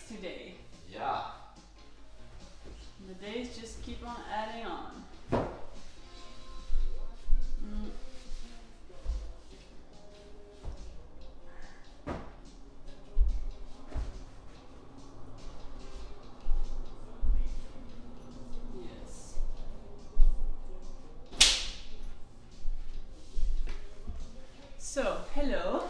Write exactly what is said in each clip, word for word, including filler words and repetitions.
today. Yeah. The days just keep on adding on. Mm. Yes. So, hello.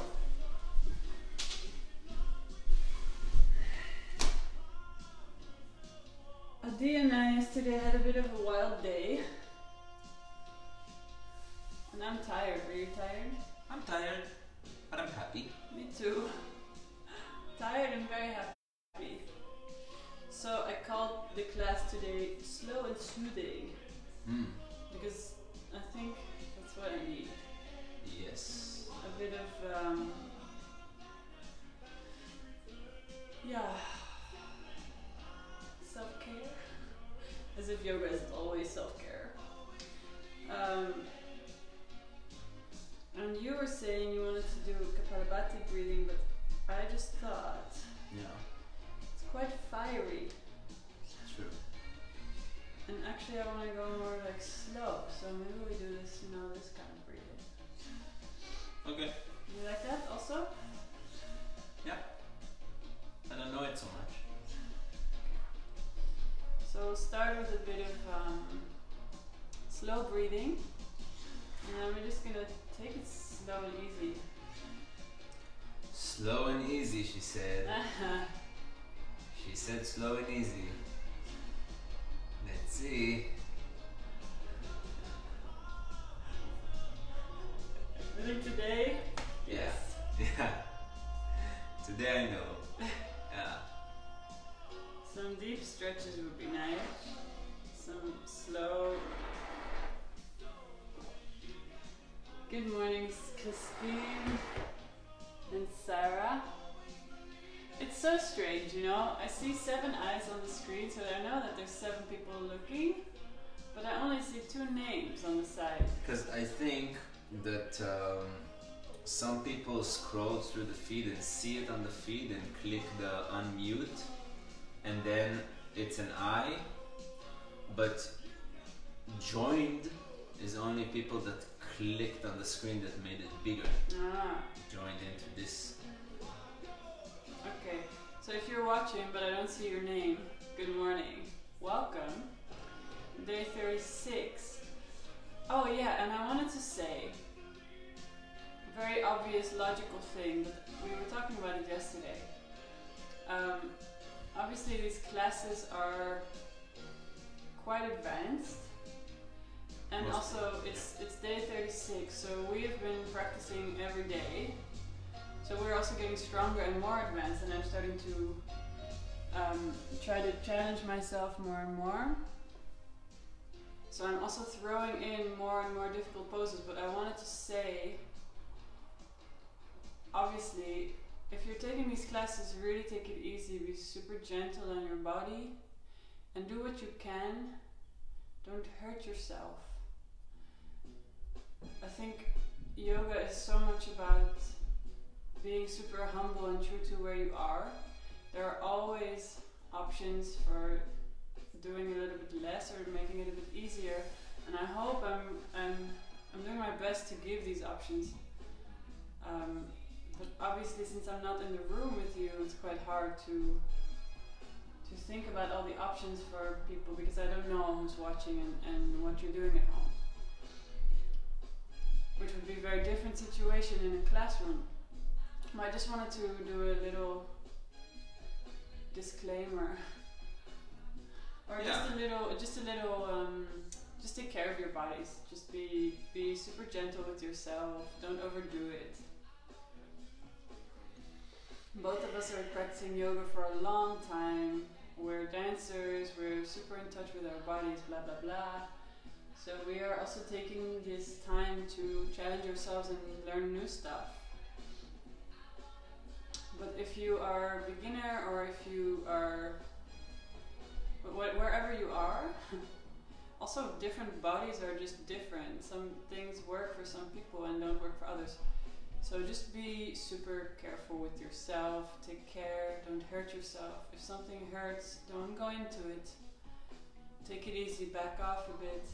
Adi and I yesterday had a bit of a wild day. And I'm tired. Are you tired? I'm tired, but I'm happy. Me too. Tired and very happy. So I called the class today Slow and Soothing. Mm. Because I think that's what I need. Yes. A bit of, um, yeah, self-care. As if yoga is always self-care. Um, and you were saying you wanted to do Kapalabhati breathing, but I just thought Yeah. it's quite fiery. True. And actually I want to go more like slow, so maybe we do this, you know, this kind of breathing. Okay. You like that also? Yeah. I don't know it so much. So we'll start with a bit of um, slow breathing, and then we're just gonna take it slow and easy. Slow and easy, she said. She said slow and easy. Let's see. I think today, Yeah. yes. Yeah. Today I know. Yeah. Some deep stretches would be nice. Some slow. Good morning, Christine and Sarah. It's so strange, you know? I see seven eyes on the screen, so I know that there's seven people looking, but I only see two names on the side. Because I think that um, some people scroll through the feed and see it on the feed and click the unmute, and then it's an eye, but joined is only people that clicked on the screen that made it bigger. Ah, Joined into this. okay. So if you're watching, but I don't see your name, good morning. Welcome. Day thirty-six. Oh yeah, and I wanted to say a very obvious logical thing, but we were talking about it yesterday. Um, obviously these classes are quite advanced, and Most also it's it's day thirty-six, so we have been practicing every day. So we're also getting stronger and more advanced, and I'm starting to um, try to challenge myself more and more. So I'm also throwing in more and more difficult poses, but I wanted to say, obviously, if you're taking these classes, really take it easy, be super gentle on your body, and do what you can. Don't hurt yourself. I think yoga is so much about being super humble and true to where you are. There are always options for doing a little bit less or making it a bit easier, and I hope I'm I'm I'm doing my best to give these options. Um, but obviously, since I'm not in the room with you, it's quite hard to to think about all the options for people, because I don't know who's watching and, and what you're doing at home. Which would be a very different situation in a classroom. I just wanted to do a little disclaimer, or Yeah. just a little, just a little, um, just take care of your bodies. Just be, be super gentle with yourself. Don't overdo it. Both of us are practicing yoga for a long time. We're dancers. We're super in touch with our bodies. Blah blah blah. So we are also taking this time to challenge ourselves and learn new stuff. But if you are a beginner, or if you are, wh wherever you are, also different bodies are just different. Some things work for some people and don't work for others. So just be super careful with yourself, take care, don't hurt yourself. If something hurts, don't go into it. Take it easy, back off a bit.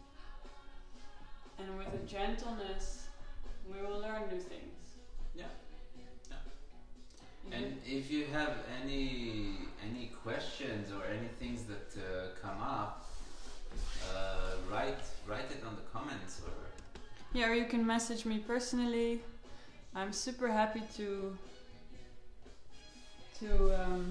And with a gentleness, we will learn new things. Yeah. Yeah. And if you have any any questions or any things that uh, come up, uh, write write it on the comments or. Yeah, or you can message me personally. I'm super happy to to um,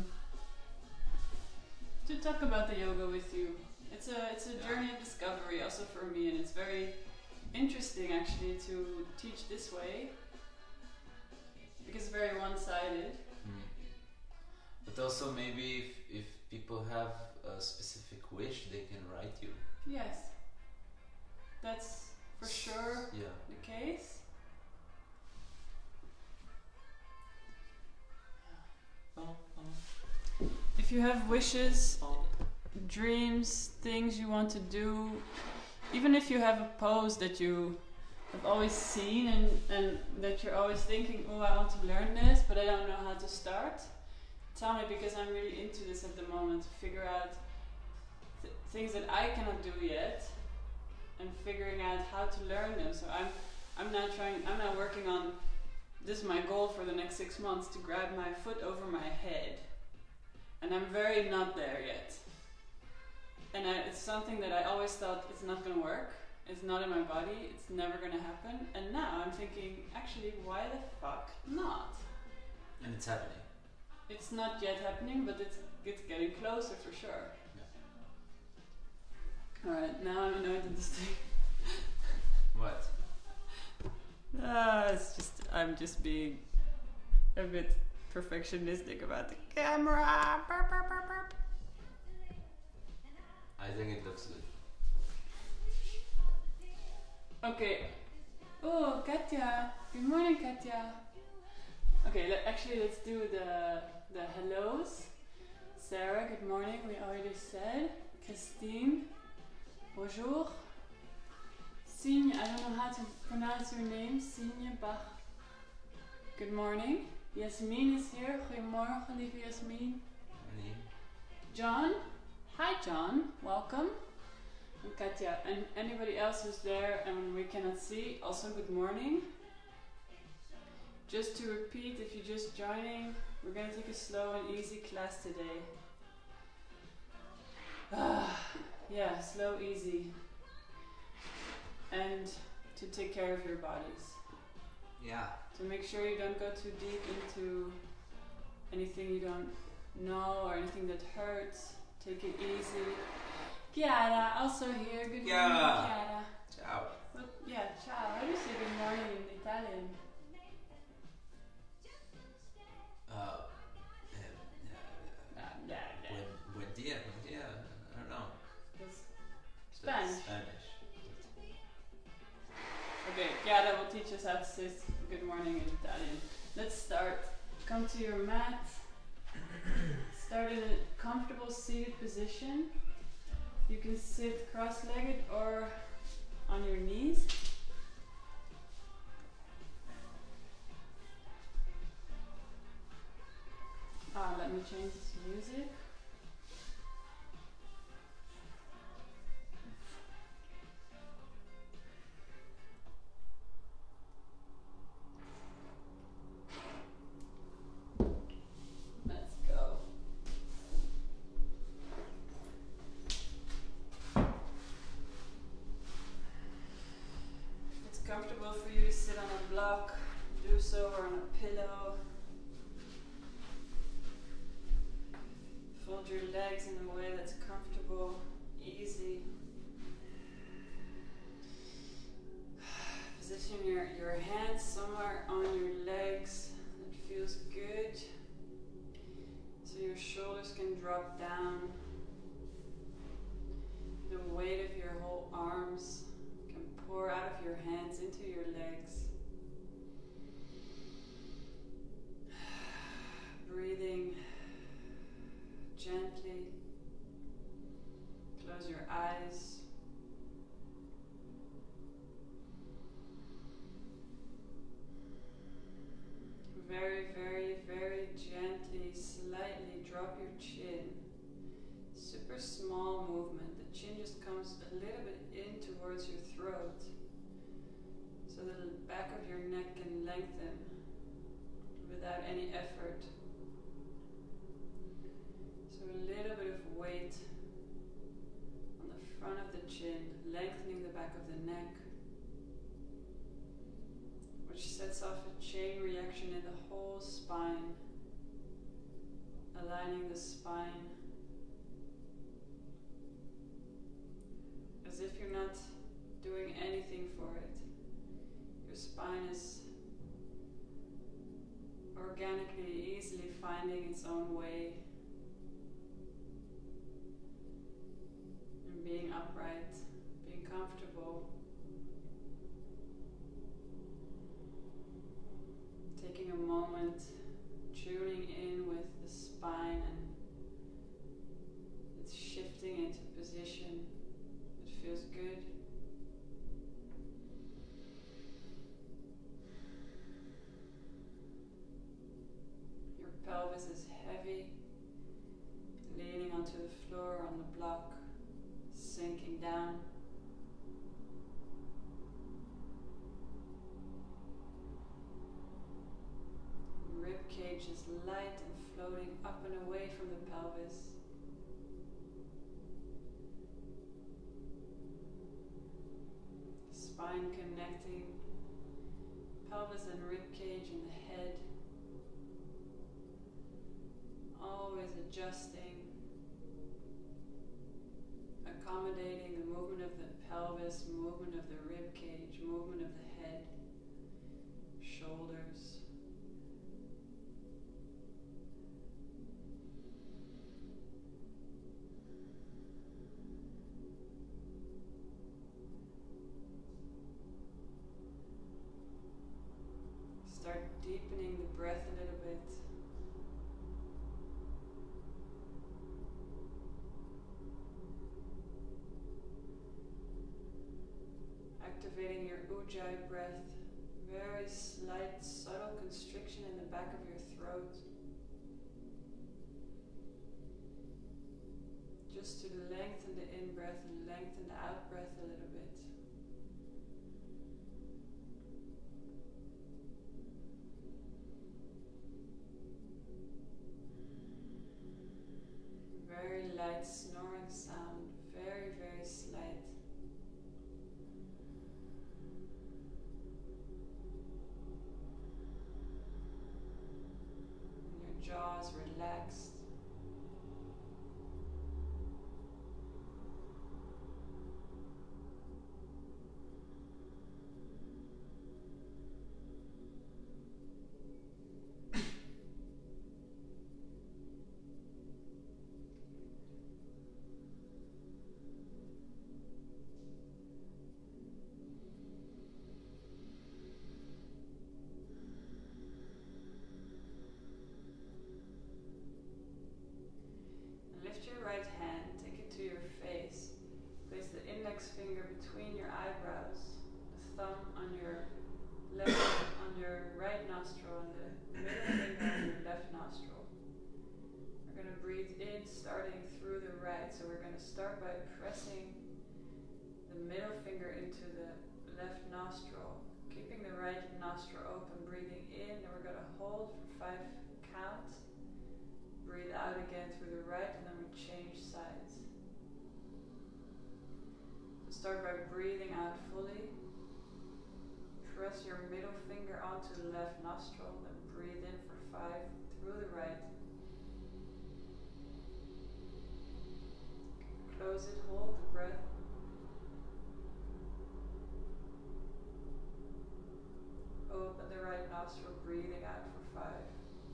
to talk about the yoga with you. It's a it's a Yeah. journey of discovery also for me, and it's very interesting actually to teach this way because it's very one-sided. Mm. But also maybe if, if people have a specific wish, they can write you. Yes, that's for sure Yeah. the case. Oh, oh. If you have wishes, Oh. dreams, things you want to do, even if you have a pose that you have always seen and, and that you're always thinking, oh, I want to learn this, but I don't know how to start, tell me, because I'm really into this at the moment, to figure out th- things that I cannot do yet and figuring out how to learn them. So I'm I'm now trying, I'm now working on, this is my goal for the next six months, to grab my foot over my head. And I'm very not there yet. And I, it's something that I always thought it's not going to work. It's not in my body. It's never going to happen. And now I'm thinking, actually, why the fuck not? And it's happening. It's not yet happening, but it's it's getting closer for sure. Yeah. Alright, now I'm annoyed at this thing. What? Ah, it's just, I'm just being a bit perfectionistic about the camera. Burp, burp, burp, burp. I think it looks good. Okay. Oh, Katja. Good morning, Katja. Okay, let, actually let's do the the hellos. Sarah, good morning, we already said. Christine, bonjour. Signe, I don't know how to pronounce your name. Signe Bach. Good morning. Yasmin is here. Goedemorgen, lieve Yasmin. Nee. John. Hi, John. Welcome. And Katja. And anybody else who's there and we cannot see, also good morning. Just to repeat, if you're just joining, we're going to take a slow and easy class today. Ah, yeah, slow, easy. And to take care of your bodies. Yeah. To make sure you don't go too deep into anything you don't know or anything that hurts. Take it easy. Chiara, also here. Good Chiara. morning, Chiara. Ciao. What, yeah, ciao. How do you say good morning in Italian? Uh, uh, uh, Ah, yeah, yeah. buen, buen dia, buen dia. I don't know. That's That's Spanish. Spanish. Okay, Chiara will teach us how to say good morning in Italian. Let's start. Come to your mat. Start in a comfortable seated position. You can sit cross-legged or on your knees. Ah, let me change this music. Let's go. If it's comfortable for you to sit on a block, do so, or on a pillow. Fold your legs in a way that's comfortable, easy. Position your, your hands somewhere on your legs that feels good. So your shoulders can drop down. The weight of your whole arms can pour out of your hands into your legs. Breathing gently. Close your eyes. very, very, very gently, slightly drop your chin. Super small movement. The chin just comes a little bit in towards your throat, so the back of your neck can lengthen without any effort. So a little bit of weight on the front of the chin, lengthening the back of the neck, which sets off a chain reaction in the whole spine, aligning the spine as if you're not doing anything for it. Your spine is organically, easily finding its own way and being upright, being comfortable, taking a moment, tuning in with the spine, and it's shifting into position. It feels good. Your pelvis is heavy, leaning onto the floor on the block, sinking down. Rib cage is light and floating up and away from the pelvis. Spine connecting pelvis and rib cage and the head. Always adjusting, accommodating the movement of the pelvis, movement of the rib cage, movement of the head, shoulders. Start deepening the breath a little bit. Activating your ujjayi breath, very slight, subtle constriction in the back of your throat. Just to lengthen the in-breath and lengthen the out-breath a little bit. Very light snoring sound, very, very slight. And your jaws relaxed. Lift your right hand, take it to your face. Place the index finger between your eyebrows, the thumb on your left, on your right nostril, and the middle finger on your left nostril. We're going to breathe in, starting through the right. So we're going to start by pressing the middle finger into the left nostril, keeping the right nostril open, breathing in, and we're going to hold for five counts. Breathe out again through the right, and then we change sides. Start by breathing out fully. Press your middle finger onto the left nostril, then breathe in for five through the right. Close it, hold the breath. Open the right nostril, breathing out for five.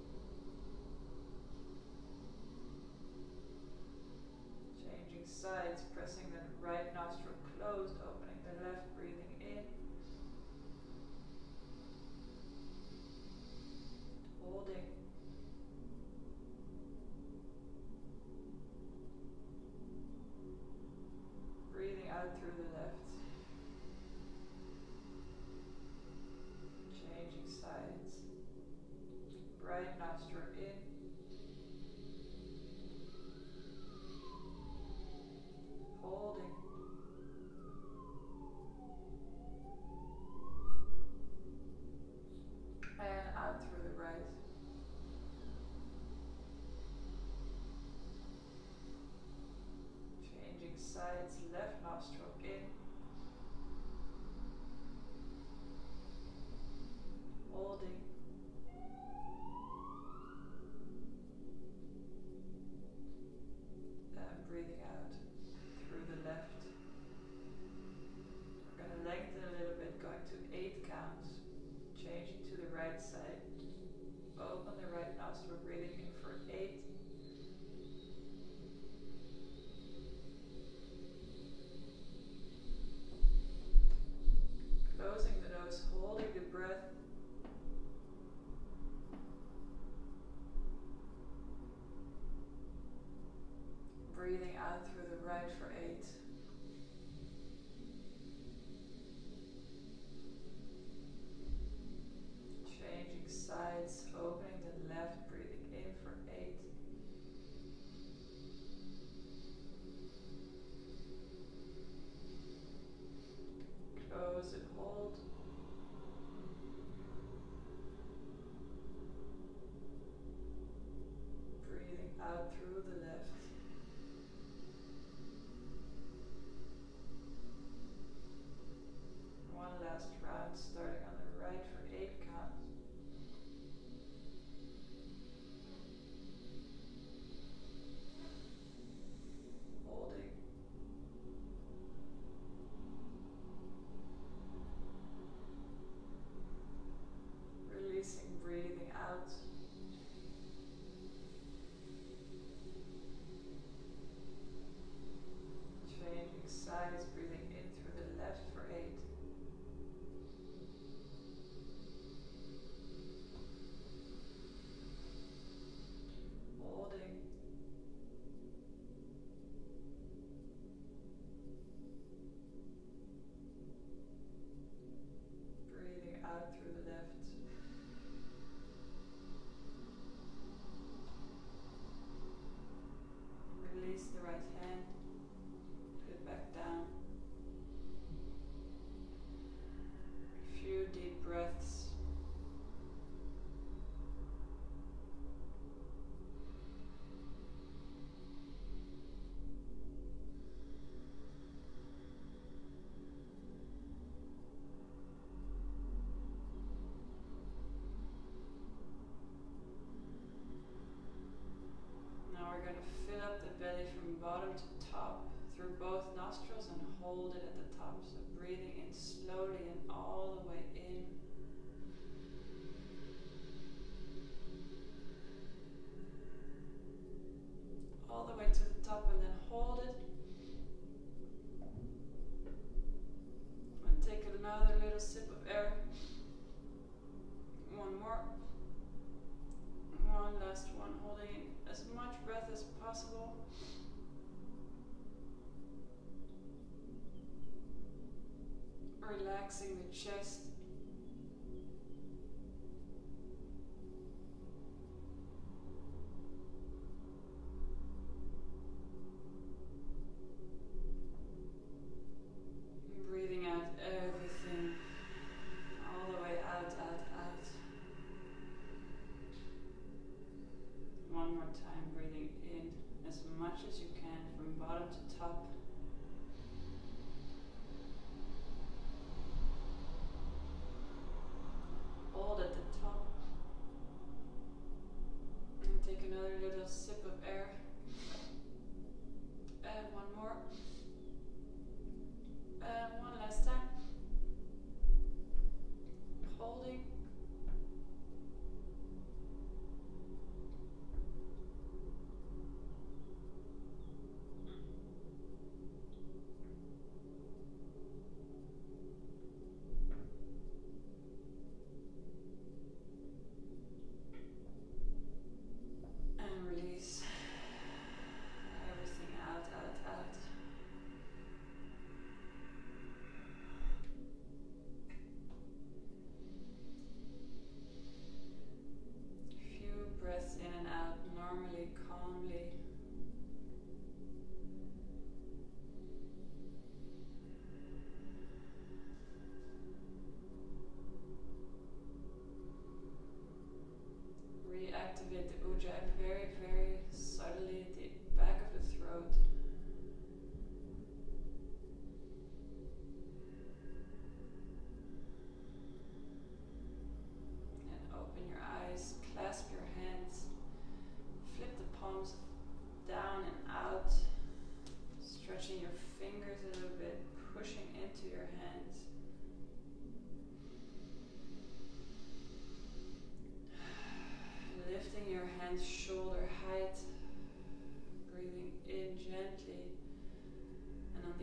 Sides, pressing the right nostril closed, opening the left, breathing in. Holding. Breathing out through the left. Changing sides. right side. Open the right nostril, breathing in for eight. Closing the nose, holding the breath. Breathing out through the right for eight. Changing sides, opening the left, breathing in for eight. Close and hold. Breathing out through the left. One last round, starting on the right for eight counts. Holding. Releasing, breathing out. Changing sides, breathing in through the left for eight. Holding. Breathing out through the left. Release the right hand. Put it back down. A few deep breaths. Now we're going to fill up the belly from bottom to top through both nostrils and hold it at the top. So breathing in slowly and all the way in. All the way to the top and then hold it. And take another little sip of air. One more. One last one, holding in as much breath as possible. Relaxing the chest. Breathing out everything, all the way out, out, out. One more time, breathing in as much as you can from bottom to top.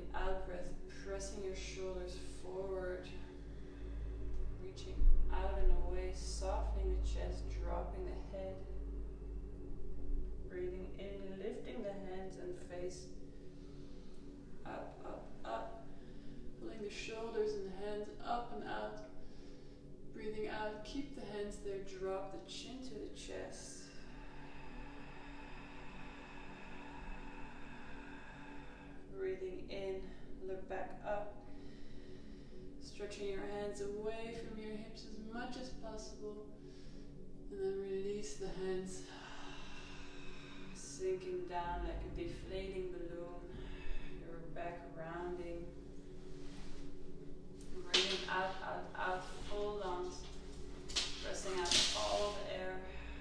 out breath, pressing your shoulders forward, reaching out and away, softening the chest, dropping the head. Breathing in, lifting the hands and face up, up, up. Pulling the shoulders and the hands up and out. Breathing out, keep the hands there, drop the chin to the chest. Breathing in, look back up. Stretching your hands away from your hips as much as possible. And then release the hands. Sinking down like a deflating balloon. Your back rounding. Breathing out, out, out, full lungs. Pressing out all the air.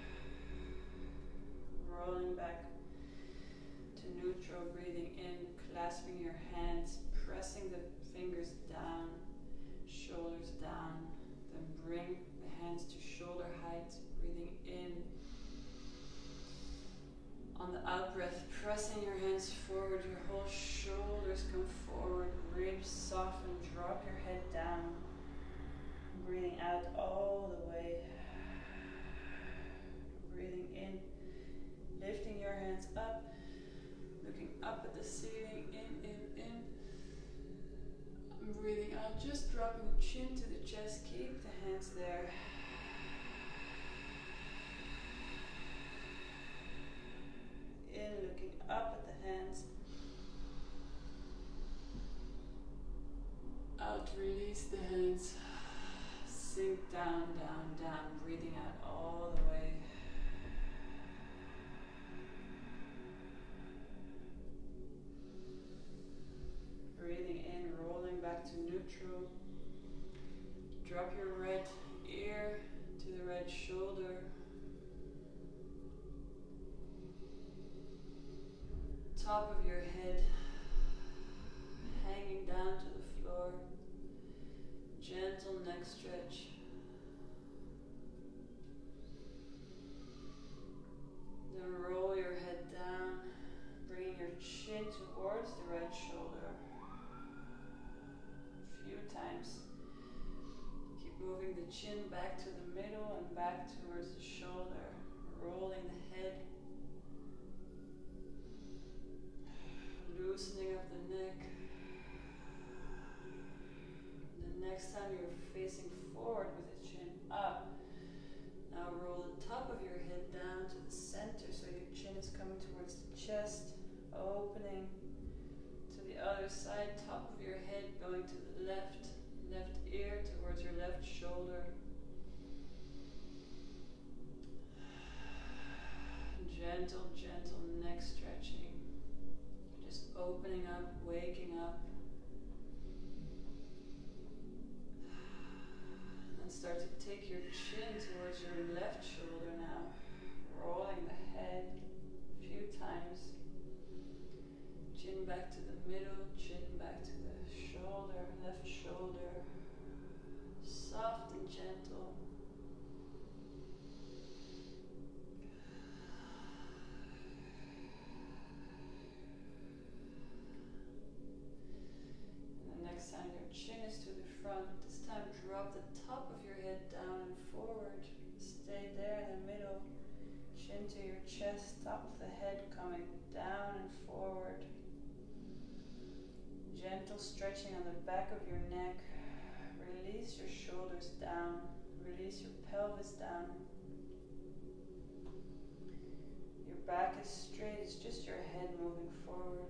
Rolling back to neutral. Breathing in, clasping your hands, pressing the fingers down, shoulders down. Then bring the hands to shoulder height. Breathing in. On the out breath, pressing your hands forward, your whole shoulders come forward, ribs soften, drop your head down. Breathing out all the way. Breathing in, lifting your hands up, looking up at the ceiling, in, in, in. Breathing out, just dropping the chin to the chest, keep the hands there. In, looking up at the hands. Out, release the hands. Sink down, down, down. Breathing out all the way. Breathing in, rolling back to neutral. Drop your right ear to the right shoulder. Top of your head hanging down to the floor. Gentle neck stretch. Then roll your head down, bringing your chin towards the right shoulder. A few times. Keep moving the chin back to the middle and back towards the shoulder. Rolling the head. Loosening up the neck. The next time you're facing forward with the chin up. Now roll the top of your head down to the center so your chin is coming towards the chest. Opening to the other side. Top of your head going to the left. Left ear towards your left shoulder. Gentle, gentle neck stretching. Just opening up, waking up. And start to take your chin towards your left shoulder now. Rolling the head a few times. Chin back to the middle, chin back to the shoulder, left shoulder. Soft and gentle. Next time your chin is to the front, this time drop the top of your head down and forward. Stay there in the middle. Chin to your chest, top of the head coming down and forward. Gentle stretching on the back of your neck. Release your shoulders down. Release your pelvis down. Your back is straight, it's just your head moving forward.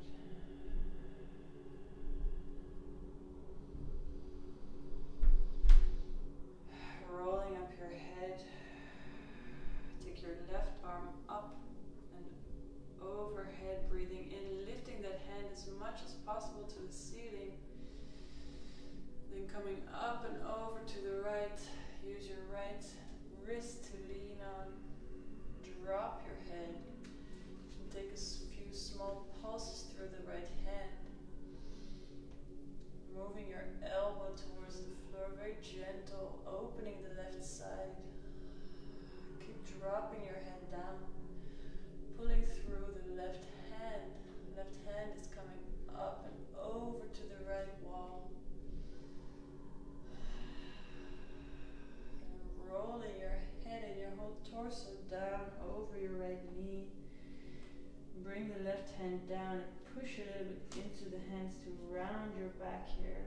Rolling up your head. Take your left arm up and overhead, breathing in, lifting that hand as much as possible to the ceiling. Then coming up and over to the right. Use your right wrist to lean on. Drop your head. And take a few small pulses through the right hand. Moving your elbow towards the floor, very gentle, opening the left side. Keep dropping your head down, pulling through the left hand. Left hand is coming up and over bring the left hand down and push a little bit into the hands to round your back here.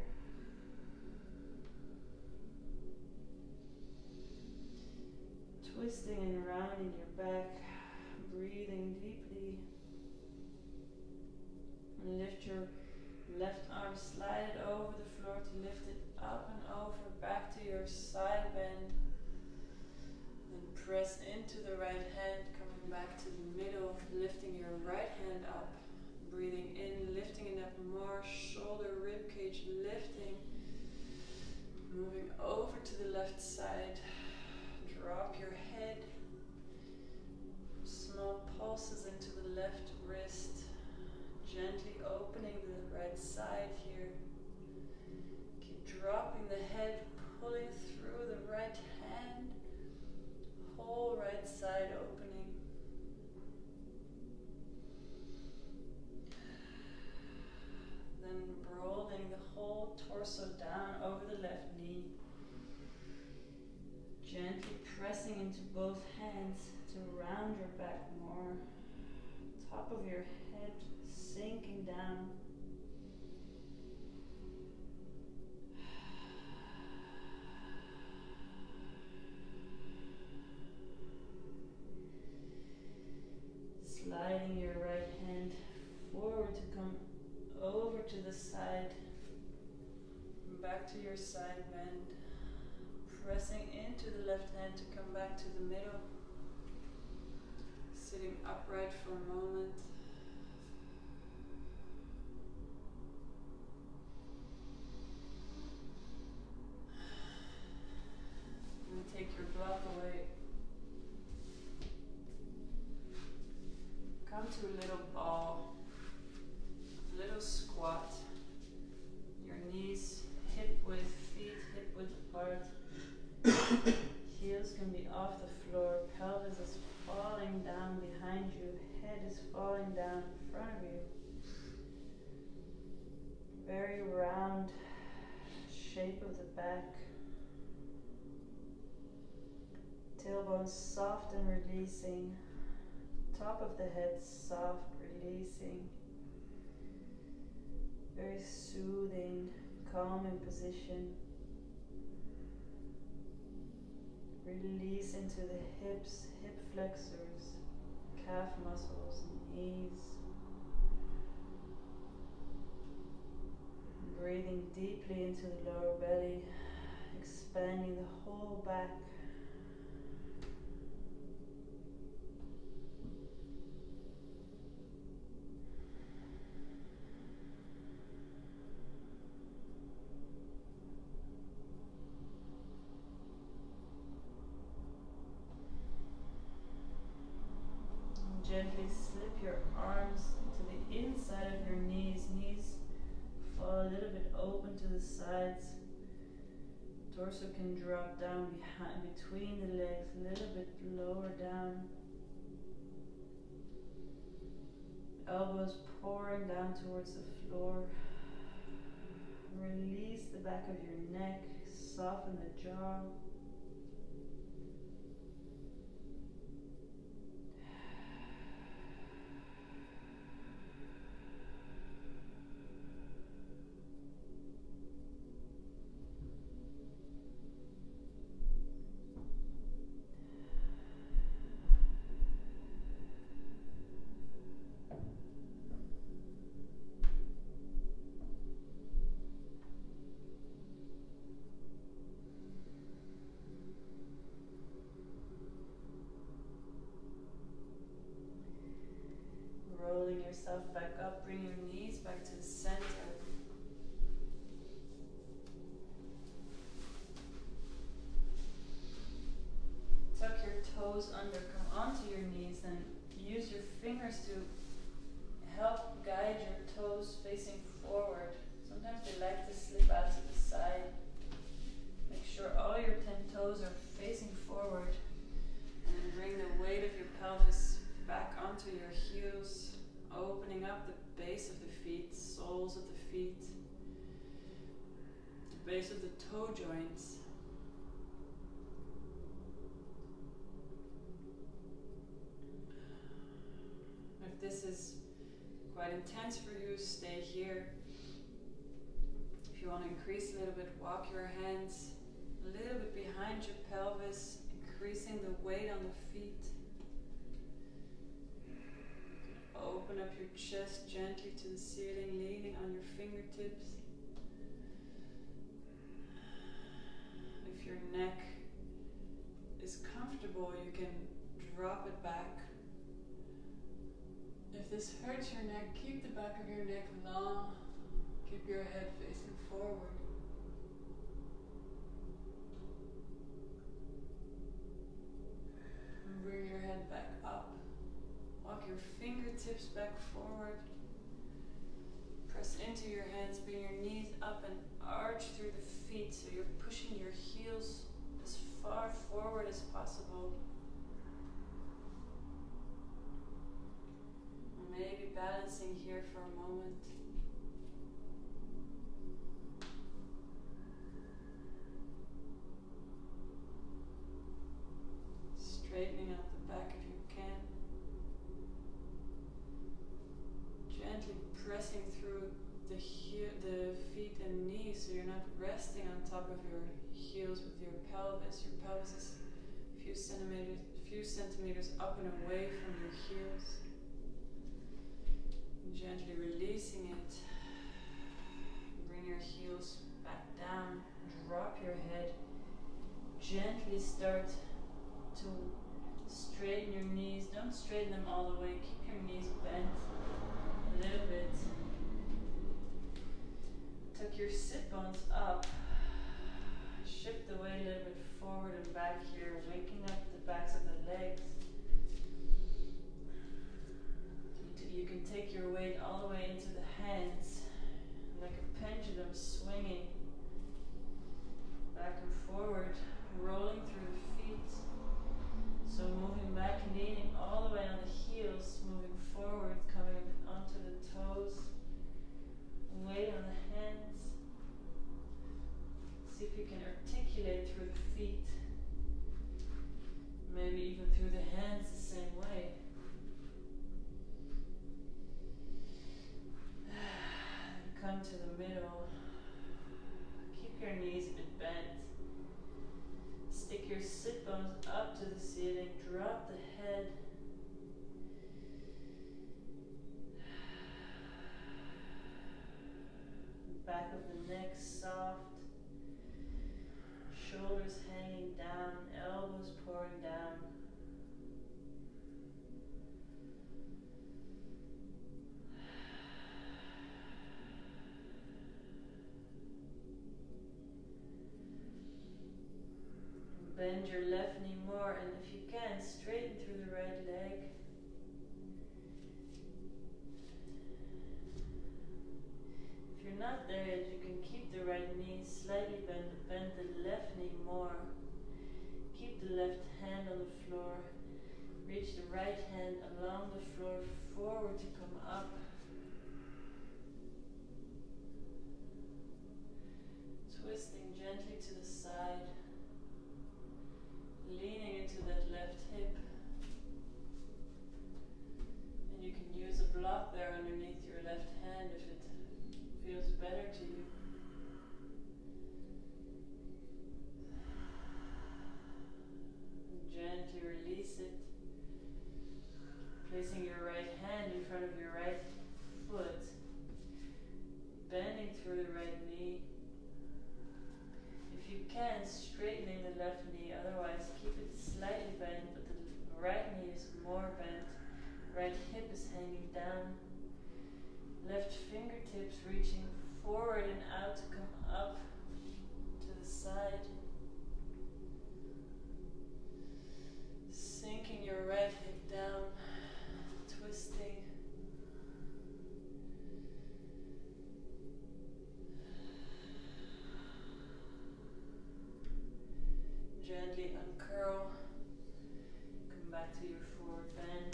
Twisting and rounding your back, breathing deeply. And lift your left arm, slide it over the floor to lift it up and over, back to your side bend. Then press into the right hand, coming back to the middle, lifting your right hand up. Breathing in, lifting it up more, shoulder, rib cage lifting. Moving over to the left side. Drop your head. Small pulses into the left wrist. Gently opening the right side here. Keep dropping the head, pulling through the right hand. Whole right side opening. Then rolling the whole torso down over the left knee. Gently pressing into both hands to round your back more. Top of your head sinking down. Sliding your right hand forward to come over to the side. Back to your side bend. Pressing into the left hand to come back to the middle. Sitting upright for a moment. And take your block away. Come to a little ball, a little squat. Your knees hip width, feet hip width apart. Heels can be off the floor, pelvis is falling down behind you, head is falling down in front of you. Very round shape of the back. Tailbone soft and releasing. Top of the head soft, releasing. Very soothing, calming position. Release into the hips, hip flexors, calf muscles, knees. Breathing deeply into the lower belly, expanding the whole back. Gently slip your arms to the inside of your knees. Knees fall a little bit open to the sides. Torso can drop down behind, between the legs, a little bit lower down. Elbows pouring down towards the floor. Release the back of your neck, soften the jaw. Rolling yourself back up, bring your knees back to the center. Tuck your toes under, come onto your knees, and use your fingers to help guide your toes facing forward. Sometimes they like to slip out to the side. Make sure all your ten toes are facing forward, and then bring the weight of your pelvis back onto your heels. Opening up the base of the feet, soles of the feet, the base of the toe joints. If this is quite intense for you, stay here. If you want to increase a little bit, walk your hands a little bit behind your pelvis, increasing the weight on the feet. Open up your chest gently to the ceiling, leaning on your fingertips. If your neck is comfortable, you can drop it back. If this hurts your neck, keep the back of your neck long. Keep your head facing forward. And bring your head back up. Walk your fingertips back forward. Press into your hands, bring your knees up and arch through the feet so you're pushing your heels as far forward as possible. Maybe balancing here for a moment. Straightening out the back if you can. Gently pressing through the heel, the feet and knees so you're not resting on top of your heels with your pelvis. Your pelvis is a few centimeters, few centimeters up and away from your heels. Gently releasing it. Bring your heels back down. Drop your head. Gently start to straighten your knees. Don't straighten them all the way. Keep your knees bent a little bit. Tuck your sit bones up. Shift the weight a little bit forward and back here, waking up the backs of the legs. You can take your weight all the way into the hands, like a pendulum swinging back and forward, rolling through the feet. So moving back, leaning all the way on the heels, moving forward, coming onto the toes, weight on the hands. See if you can articulate through the feet, maybe even through the hands the same way. Come to the middle. Keep your knees a bit bent. Stick your sit bones up to the ceiling. Drop the head. Back of the neck soft. Shoulders hanging down. Elbows pouring down. Bend your left knee more, and if you can, straighten through the right leg. If you're not there yet, you can keep the right knee slightly bent, bend the left knee more. Keep the left hand on the floor. Reach the right hand along the floor forward to come up. Twisting gently to the side. Leaning into that left hip. And you can use a block there underneath your left hand if it feels better to you. Gently release it. Placing your right hand in front of your right foot. Bending through the right knee. If you can, straightening the left knee, otherwise keep it slightly bent, but the right knee is more bent. Right hip is hanging down. Left fingertips reaching forward and out to come up to the side. Sinking your right hip down, twisting. Gently uncurl, come back to your forward bend.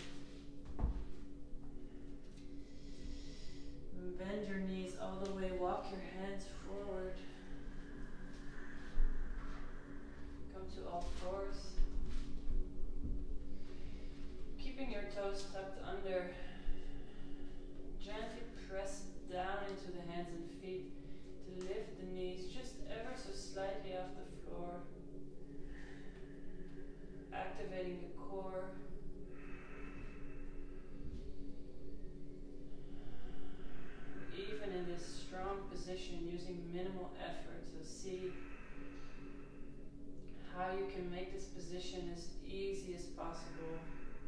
Bend your knees all the way, walk your hands forward. position using minimal effort. So see how you can make this position as easy as possible.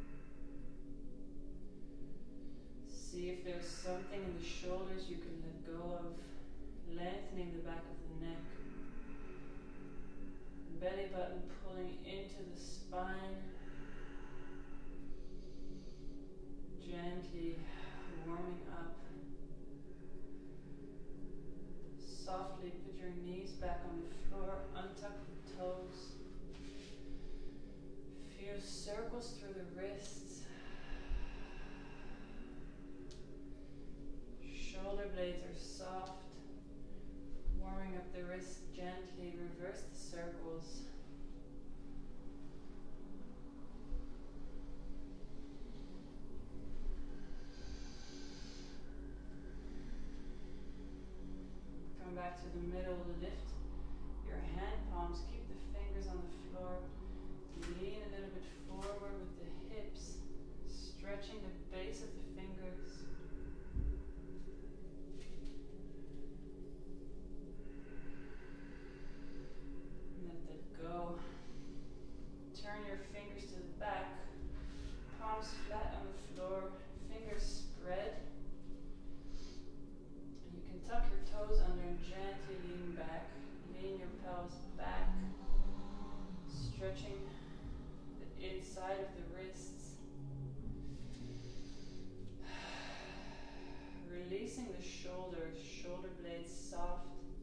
See if there's something in the shoulders you can let go of, lengthening the back of the neck. Belly button pulling into the spine. Gently warming up. Softly put your knees back on the floor, untuck the toes. Feel circles through the wrists. Shoulder blades are soft. Warming up the wrists gently, reverse the circles. Come back to the middle, lift your hand palms, keep the fingers on the floor. Lean a little bit forward with the hips, stretching the base of the fingers. Let that go. Turn your fingers to the back, palms flat on the floor, fingers spread. You can tuck your toes under and gently lean back. Lean your pelvis back, stretching the inside of the wrists. Releasing the shoulders, shoulder blades soft.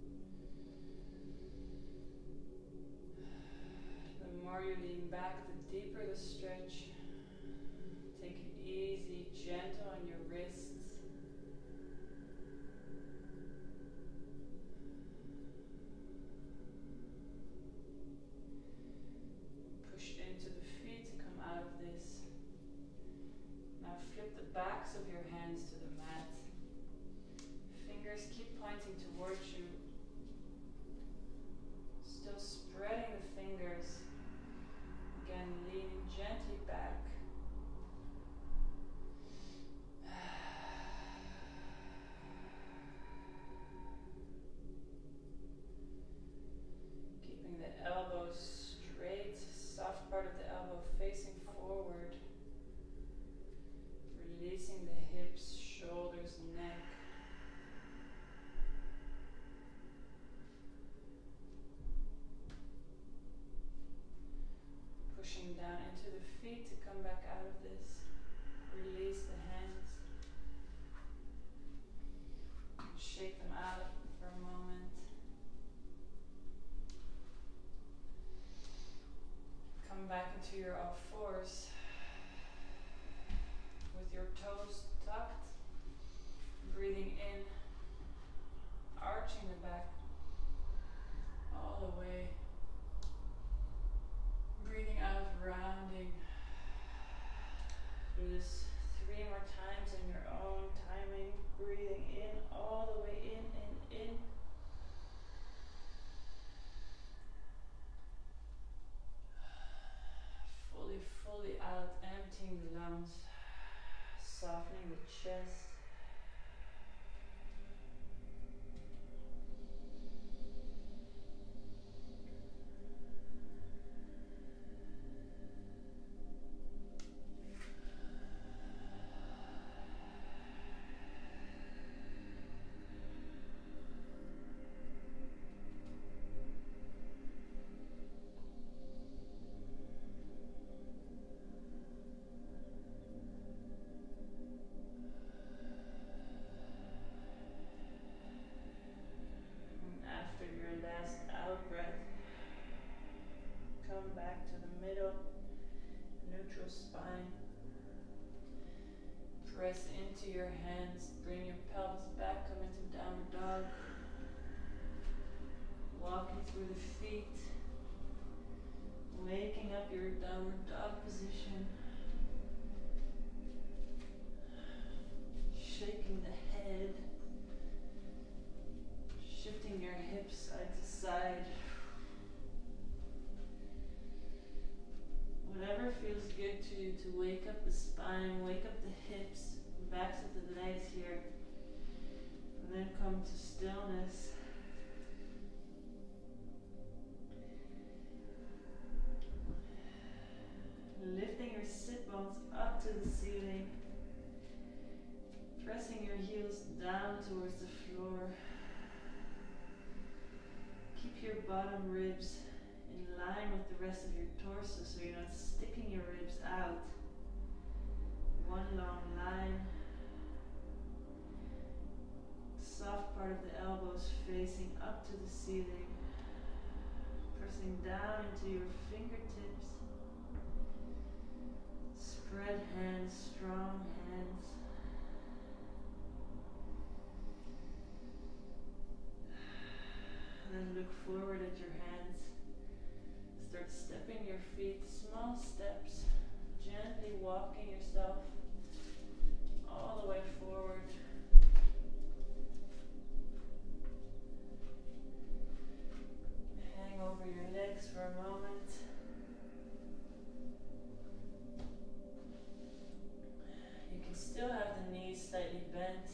The more you lean back, the deeper the stretch. Take it easy, gentle on your wrists. Push into the feet to come out of this. Now flip the backs of your hands to the mat. Fingers keep pointing towards you. Still spreading the fingers. Again, leaning gently back. Keeping the elbows straight, soft part of the elbow facing forward. Releasing the hips, shoulders, neck. Pushing down into the feet to come back out of this. Release the hands. Shake them out for a moment. Come back into your all fours with your toes tucked. Breathing in, arching the back all the way. Breathing out, rounding. Do this three more times in your own timing. Breathing in, all the way in, in, in. Fully, fully out, emptying the lungs. Softening the chest. Spine. Press into your hands, bring your pelvis back, come into downward dog. Walking through the feet, waking up your downward dog position. Shaking the head, shifting your hips side to side. Whatever feels good to you to wake up the spine, wake up the hips, backs of the legs here. And then come to stillness. down towards the floor. Keep your bottom ribs in line with the rest of your torso so you're not sticking your ribs out. One long line. Soft part of the elbows facing up to the ceiling. Pressing down into your fingertips. Spread hands, strong hands. And then look forward at your hands. Start stepping your feet, small steps. Gently walking yourself all the way forward. Hang over your legs for a moment. You can still have the knees slightly bent.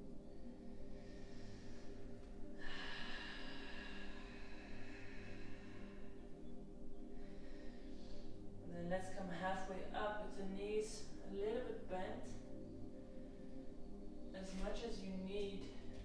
And then let's come halfway up with the knees a little bit bent. As much as you need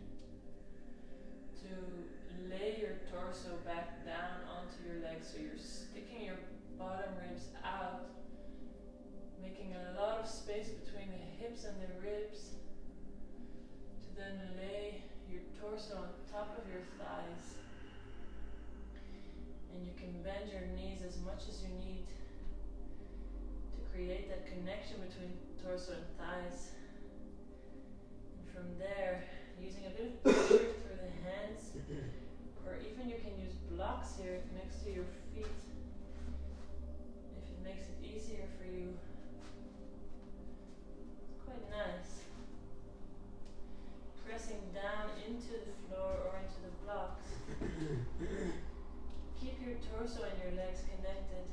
to lay your torso back down onto your legs so you're sticking your bottom ribs out, making a lot of space between the hips and the ribs to then lay your torso on top of your thighs. And you can bend your knees as much as you need to create that connection between torso and thighs. And from there, using a bit of pressure through the hands, or even you can use blocks here next to your feet if it makes it easier for you. It's quite nice. Pressing down into the floor or into the blocks. Keep your torso and your legs connected.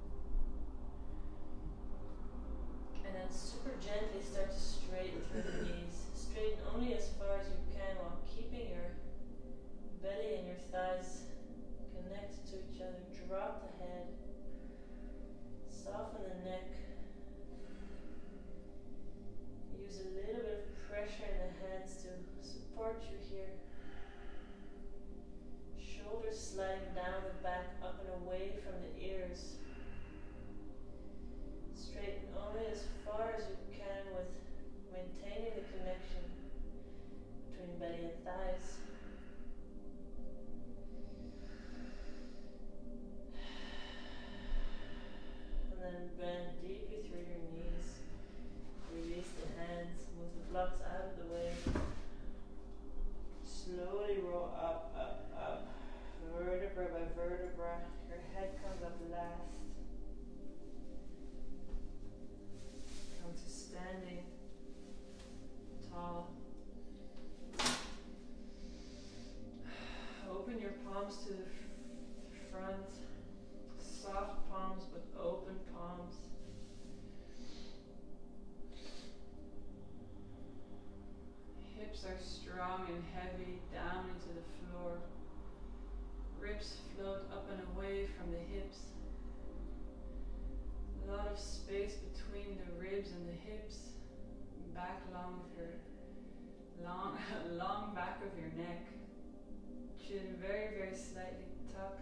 And then super gently start to straighten through the knees. Straighten only as far as you can while keeping your belly and your thighs connected to each other. Drop the head. Soften the neck. Use a little bit of pressure in the hands to support you here. Shoulders sliding down the back, up and away from the ears. Straighten only as far as you can with maintaining the connection between belly and thighs. And then bend deeply through your knees. Release the hands, move the blocks out of the way. Slowly roll up, up, up. Vertebra by vertebra. Your head comes up last. Come to standing tall. Open your palms to the f- front. Soft palms but open palms. Hips are strong and heavy down into the floor. Ribs float up and away from the hips. A lot of space between the ribs and the hips. Back long with your long, long back of your neck. Chin very, very slightly tucked.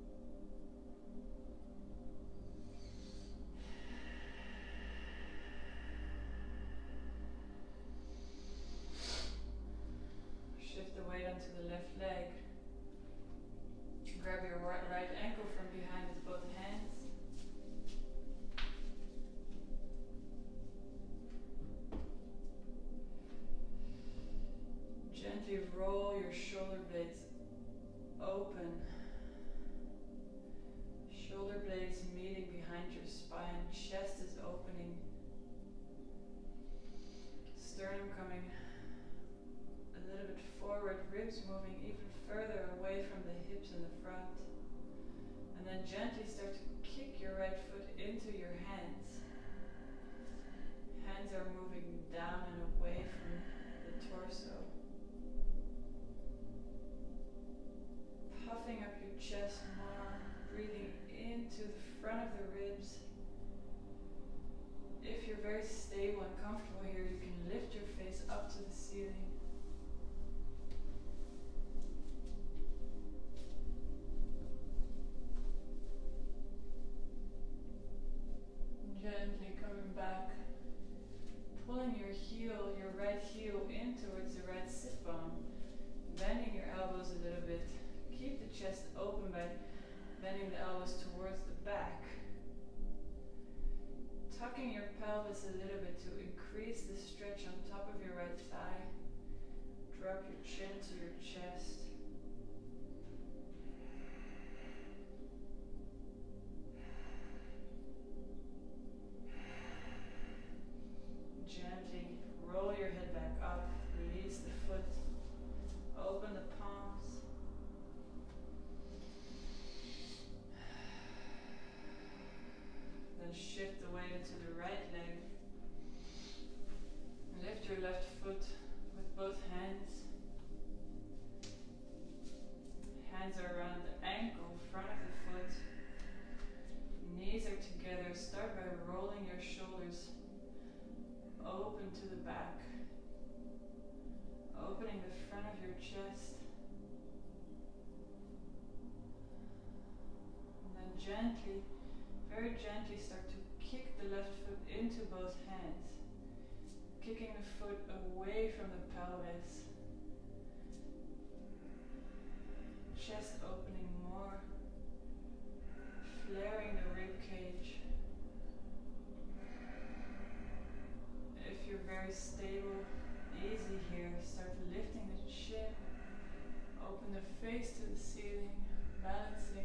Shift the weight onto the left leg. Grab your right, right ankle from behind with both hands. Gently roll your shoulder blades open. Shoulder blades meeting behind your spine. Chest is opening. Sternum coming a little bit forward. Ribs moving even further away from the hips in the front. And then gently start to kick your right foot into your hands. Hands are moving down and away from the torso. Puffing up your chest more, breathing into the front of the ribs. If you're very stable and comfortable here, you can lift your face up to the ceiling. chest open by bending the elbows towards the back. Tucking your pelvis a little bit to increase the stretch on top of your right thigh. Drop your chin to your chest. Gently roll your head back up, release the foot, open the palms. Then shift the weight into the right leg. Lift your left foot with both hands. Hands are around the ankle, front of the foot. Knees are together. Start by rolling your shoulders open to the back. Opening the front of your chest. And then gently, very gently start to kick the left foot into both hands. Kicking the foot away from the pelvis. Chest opening more. Flaring the rib cage. If you're very stable, easy here, start lifting the chin. Open the face to the ceiling, balancing.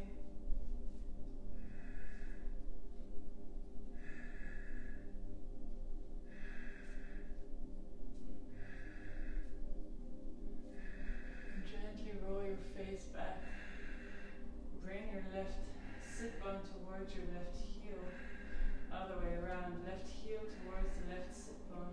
Gently roll your face back. Bring your left sit bone towards your left heel. Other way around, left heel towards the left sit bone.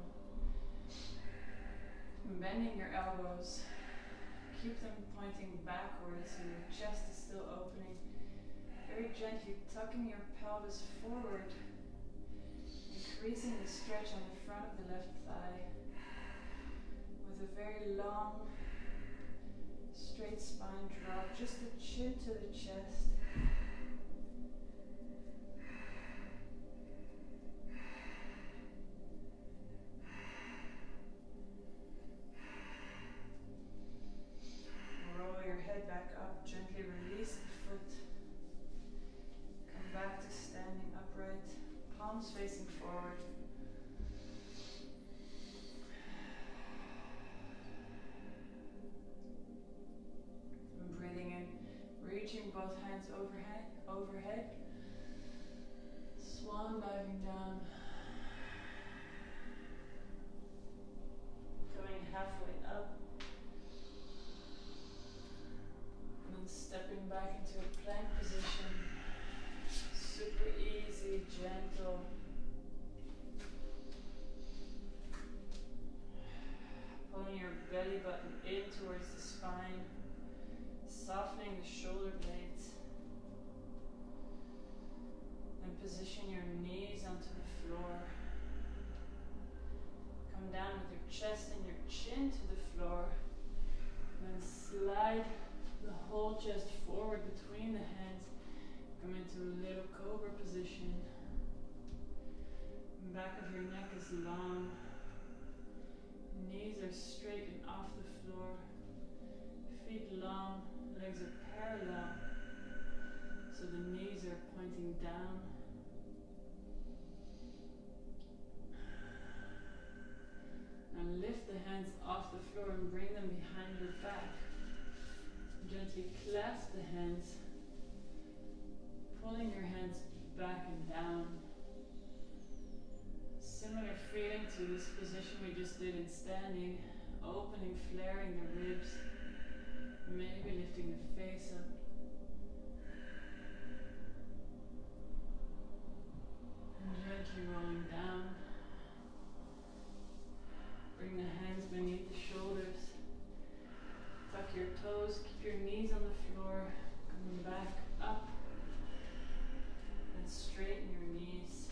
Bending your elbows. Keep them pointing backwards so your chest is still opening. Very gently tucking your pelvis forward. Increasing the stretch on the front of the left thigh. With a very long, straight spine drop. Just the chin to the chest. Head back up, gently release the foot. Come back to standing upright, palms facing forward. And breathing in, reaching both hands overhead, overhead. Swan diving down. Coming halfway up. Stepping back into a plank position, super easy, gentle. Pulling your belly button in towards the spine, softening the shoulder blades. Then position your knees onto the floor. Come down with your chest and your chin to the floor. And then slide the whole chest forward between the hands. Come into a little cobra position. The back of your neck is long. Knees are straight and off the floor. Feet long, legs are parallel. So the knees are pointing down. Now lift the hands off the floor and bring them behind your back. Gently clasp the hands, pulling your hands back and down. Similar feeling to this position we just did in standing, opening, flaring the ribs, maybe lifting the face up. And gently rolling down. Bring the hands beneath the shoulders. Tuck your toes, keep your knees on the floor, coming back up, and straighten your knees.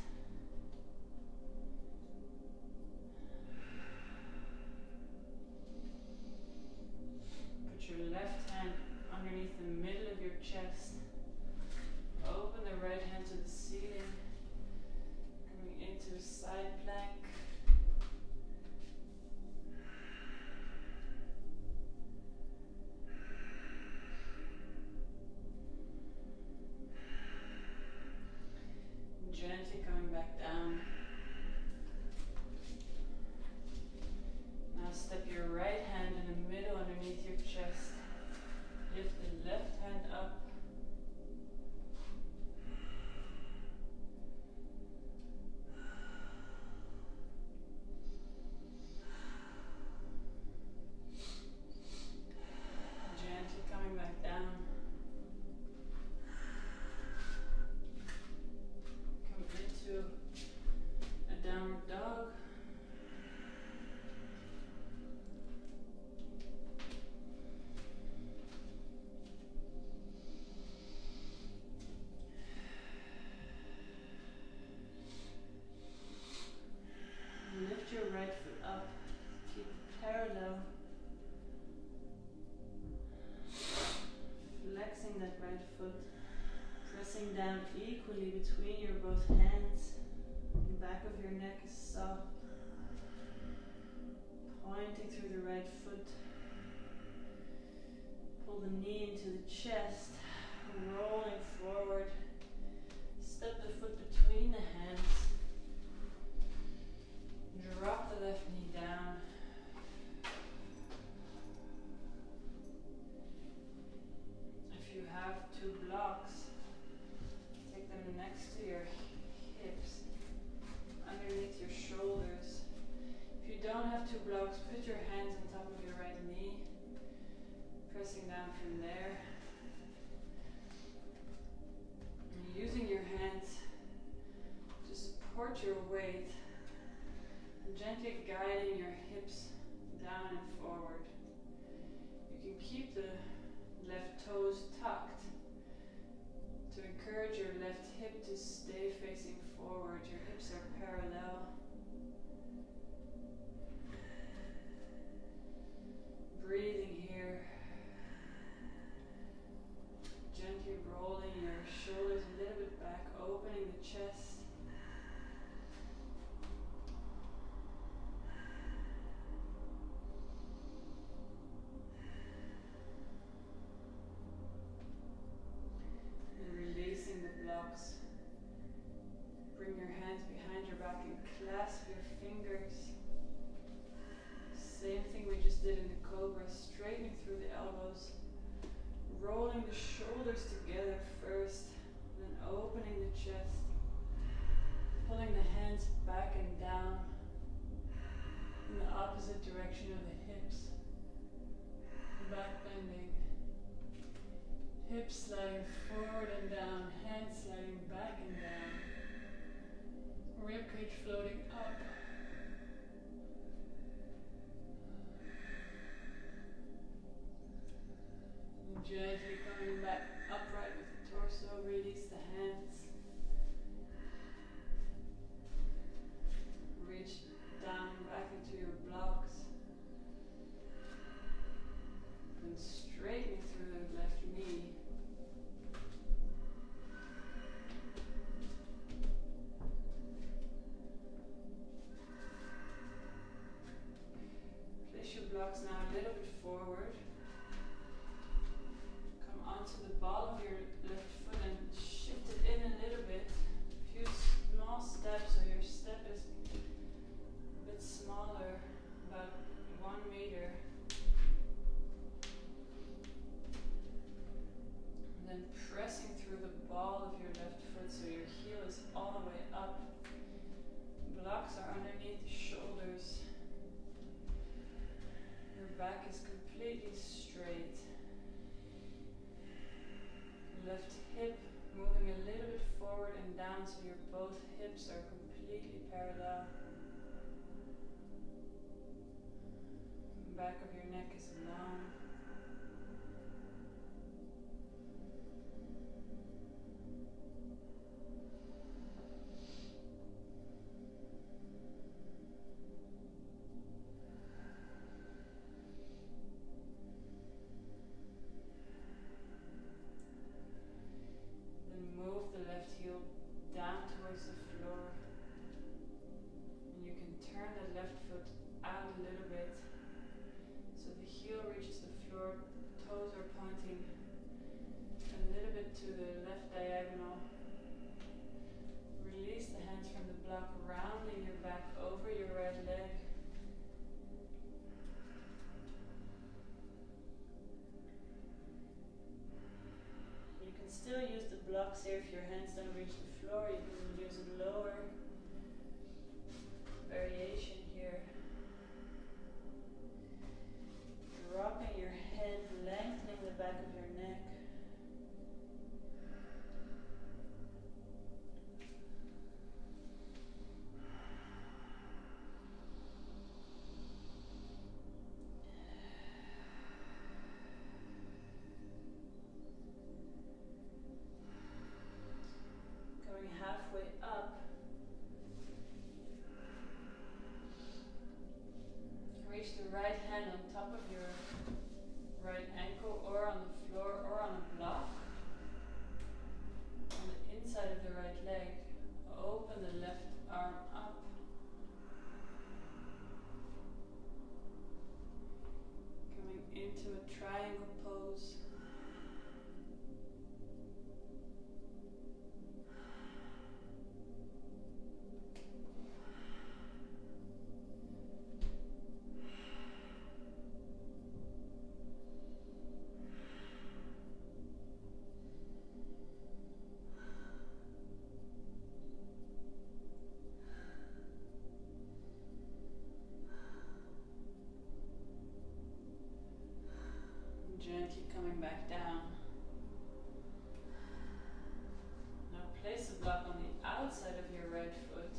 Put your left hand underneath the middle of your chest. Open the right hand to the ceiling, coming into a side plank. equally between your both hands. The back of your neck is soft. Pointing through the right foot. Pull the knee into the chest. Rolling forward. Step the foot between the hands. Drop the left knee down. If you have two blocks, take them next to your hips, underneath your shoulders. If you don't have two blocks, put your hands on top of your right knee, pressing down from there. And using your hands to support your weight, and gently guiding your hips down and forward. You can keep the left toes tucked to encourage your left hip to stay facing forward. Your hips are parallel. Breathing here. Gently rolling your shoulders a little bit back, opening the chest. Bring your hands behind your back and clasp your fingers. Same thing we just did in the cobra, straightening through the elbows, rolling the shoulders together first, then opening the chest, pulling the hands back and down in the opposite direction of the hips, back bending. Hips sliding forward and down, hands sliding back and down. Ribcage floating up. And gently coming back upright with the torso, release the hands. Reach down back into your blocks. And straightening through the left knee. Blocks now a little bit forward. Come onto the ball of your left foot and shift it in a little bit. A few small steps, so your step is a bit smaller, about one meter. And then pressing through the ball of your left foot so your heel is all the way up. Blocks are underneath the shoulders. Your back is completely straight. Left hip moving a little bit forward and down so your both hips are completely parallel. Back of your neck is long. Still use the blocks here. If your hands don't reach the floor, you can use a lower variation here. Dropping your head, lengthening the back of your neck. Halfway up, Gently coming back down. Now place a block on the outside of your right foot.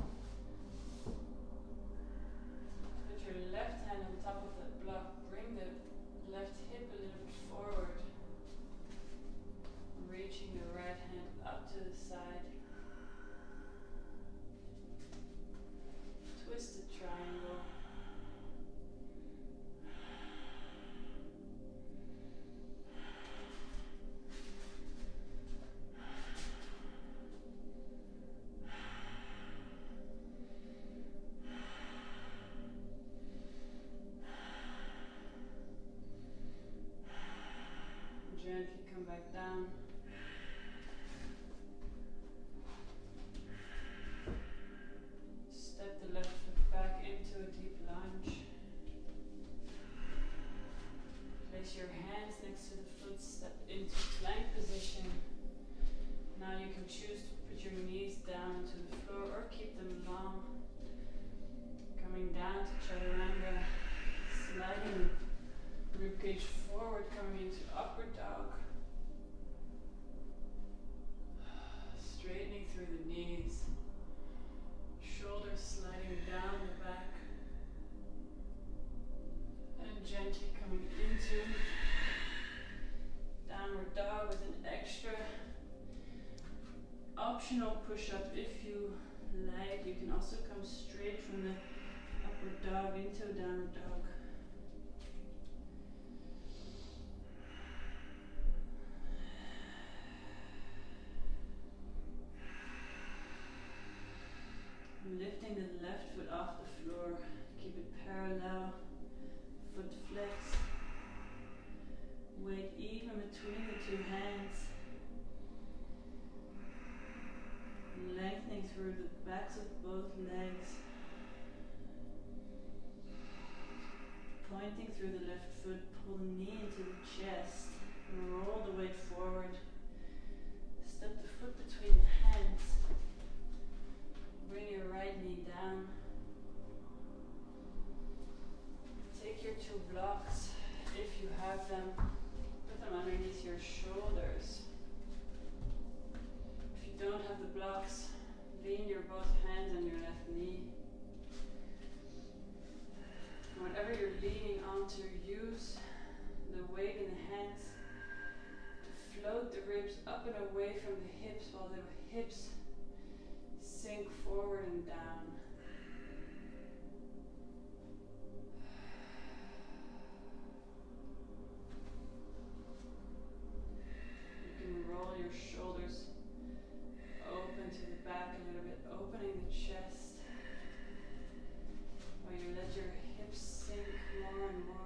Put your left hand on top of that block. Bring the left hip a little bit forward. Reaching the right hand up to the side. Twisted triangle. Gently come back down. Step the left foot back into a deep lunge. Place your hands next to the foot, step into plank position. Now you can choose to put your knees down to the floor or keep them long. Coming down to chaturanga, sliding ribcage forward, coming into upward dog. Straightening through the knees. Shoulders sliding down the back. And gently coming into downward dog with an extra optional push-up if you like. You can also come straight from the upward dog into a downward dog. Lifting the left foot off the floor, keep it parallel, foot flex, weight even between the two hands, lengthening through the backs of both legs, pointing through the left foot, pull the knee into the chest, roll the weight forward, step the foot between the hands. Bring your right knee down. Take your two blocks, if you have them, put them underneath your shoulders. If you don't have the blocks, lean your both hands on your left knee. Whatever you're leaning onto, use the weight in the hands to float the ribs up and away from the hips while the hips sink forward and down. You can roll your shoulders open to the back a little bit, opening the chest while you let your hips sink more and more.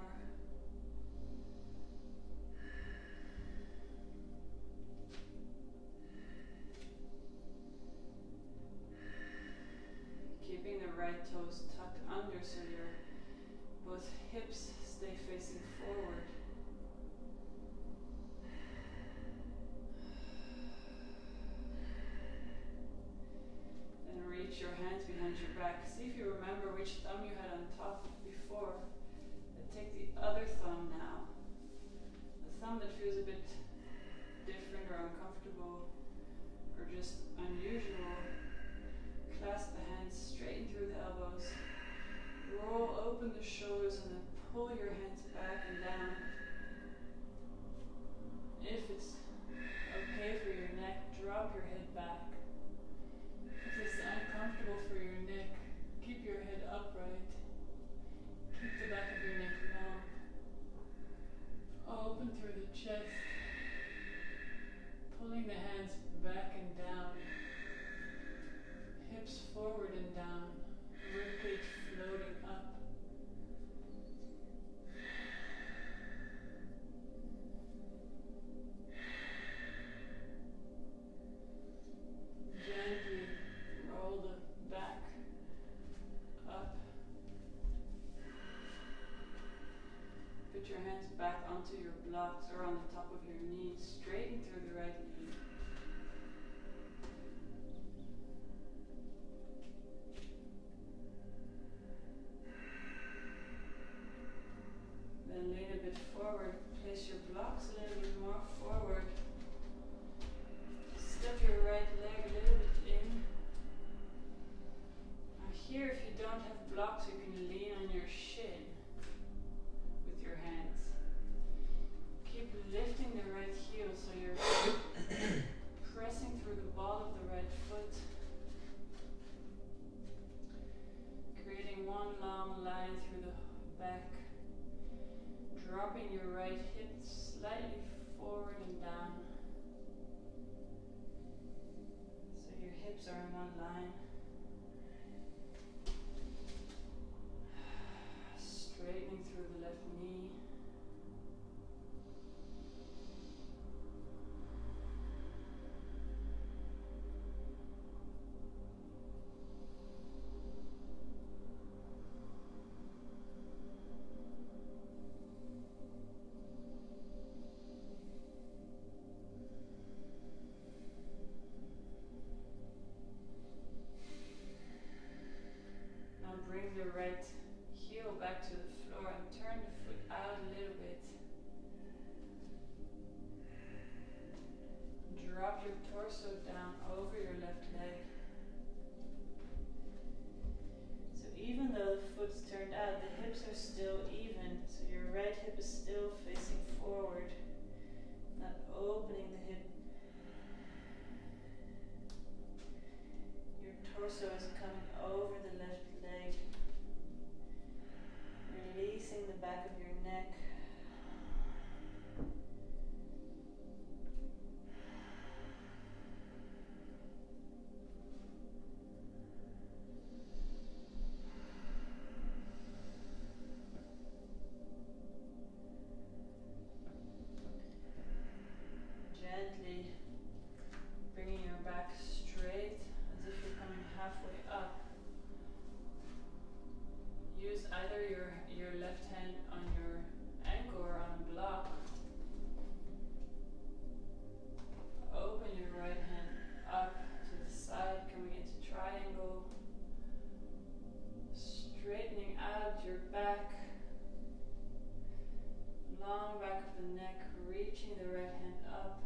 Keeping the right toes tucked under so your both hips stay facing forward. Then reach your hands behind your back. See if you remember which thumb you had on top before. And take the other thumb now. The thumb that feels a bit different or uncomfortable or just unusual. Clasp the hands, straighten through the elbows, roll open the shoulders and then pull your hands back and down. If it's okay for your neck, drop your head back. If it's uncomfortable for your neck, keep your head upright. Keep the back of your neck long. Open through the chest, pulling the hands back and down. Hips forward and down, ribcage floating up. Gently roll the back up. Put your hands back onto your blocks or on the top of your knees. Straighten through the right knee. Then lean a bit bit forward. Place your blocks a little bit more forward. Step your right leg a little bit in. Now here, if you don't have blocks, you can lean on your shin with your hands. Keep lifting the right heel so you're pressing through the ball of the right foot. Creating one long line through the back. Dropping your right hip slightly forward and down. So your hips are in one line. Straightening through the left knee. Bring the right heel back to the floor and turn the foot out a little bit. Drop your torso down over your left leg. So even though the foot's turned out, the hips are still even. So your right hip is still facing forward, not opening the hip. Your torso is coming over the left leg. Releasing the back of your neck. Gently bringing your back straight as if you're coming halfway up. Use either your, your left hand on your ankle or on a block. Open your right hand up to the side, coming into triangle. Straightening out your back. Long back of the neck, reaching the right hand up.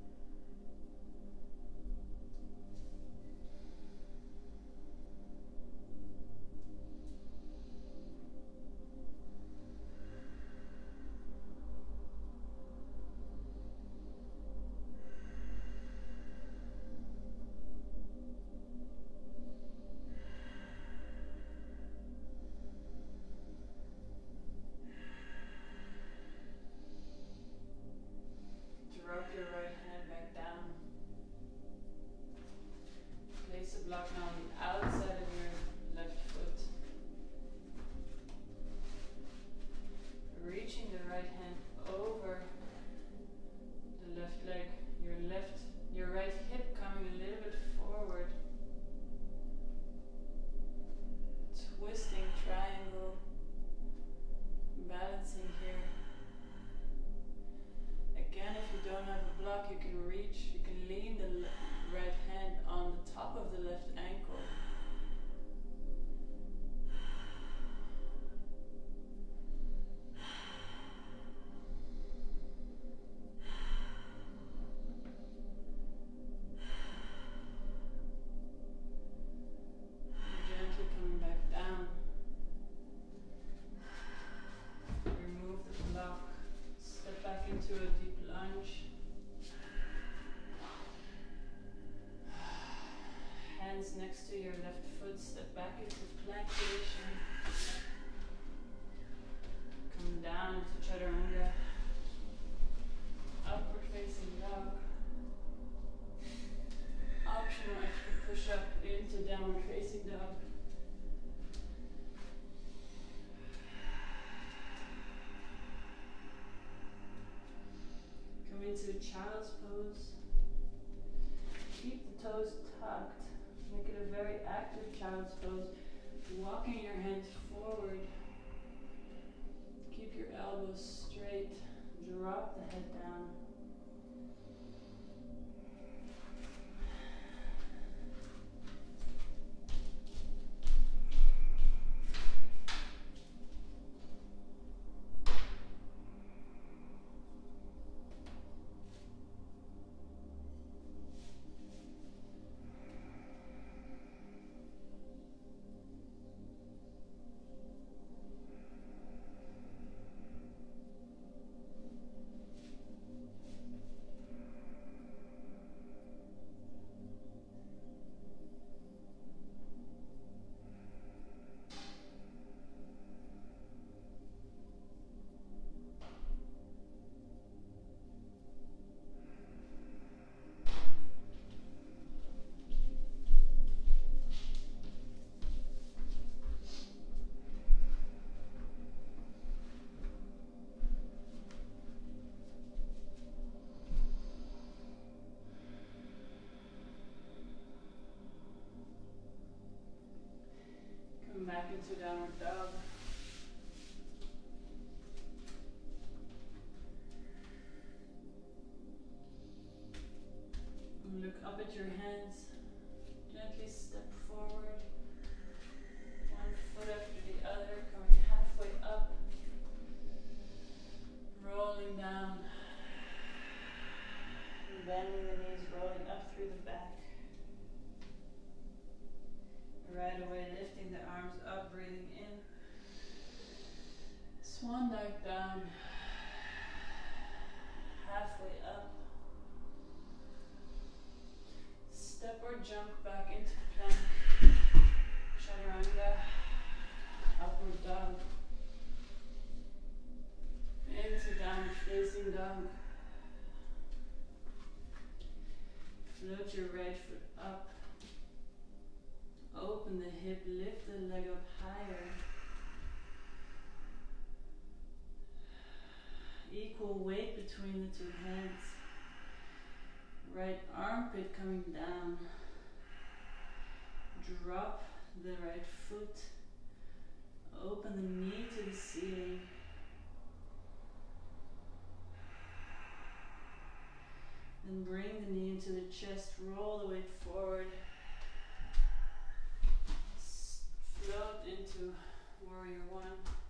Drop your right hand back down. Place a block now on the outside of your left foot. Reaching the right hand over the left leg. Your left, your right hip coming a little bit forward. Twisting triangle. Balancing here. Again, if you don't have a block, you can reach, you can lean the le- right hand on the top of the left ankle. Gently coming back down. Remove the block. Step back into a deep lunge. Hands next to your left foot. Step back into plank position. Come down into chaturanga. Upward facing dog. Optional extra push up into downward facing dog. Come into child's pose. Keep the toes tucked. Make it a very active child's pose. Walking your hands forward. Keep your elbows straight. Drop the head down. back into downward dog. Look up at your hands. Gently step forward. One foot after the other, coming halfway up. Rolling down. Bending the knees, rolling up through the back. Right away, lifting the arms up, breathing in. Swan dive down. Halfway up. Step or jump back into plank. Chaturanga. Upward dog. Into downward facing dog. Float your right foot up. Open the hip, lift the leg up higher. Equal weight between the two hands. Right armpit coming down. Drop the right foot. Open the knee to the ceiling. Then bring the knee into the chest, roll the weight forward. S- float into warrior one.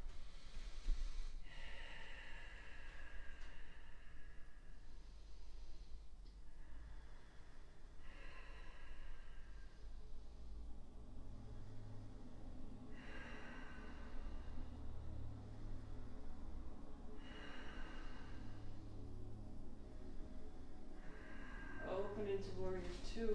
Into warrior two,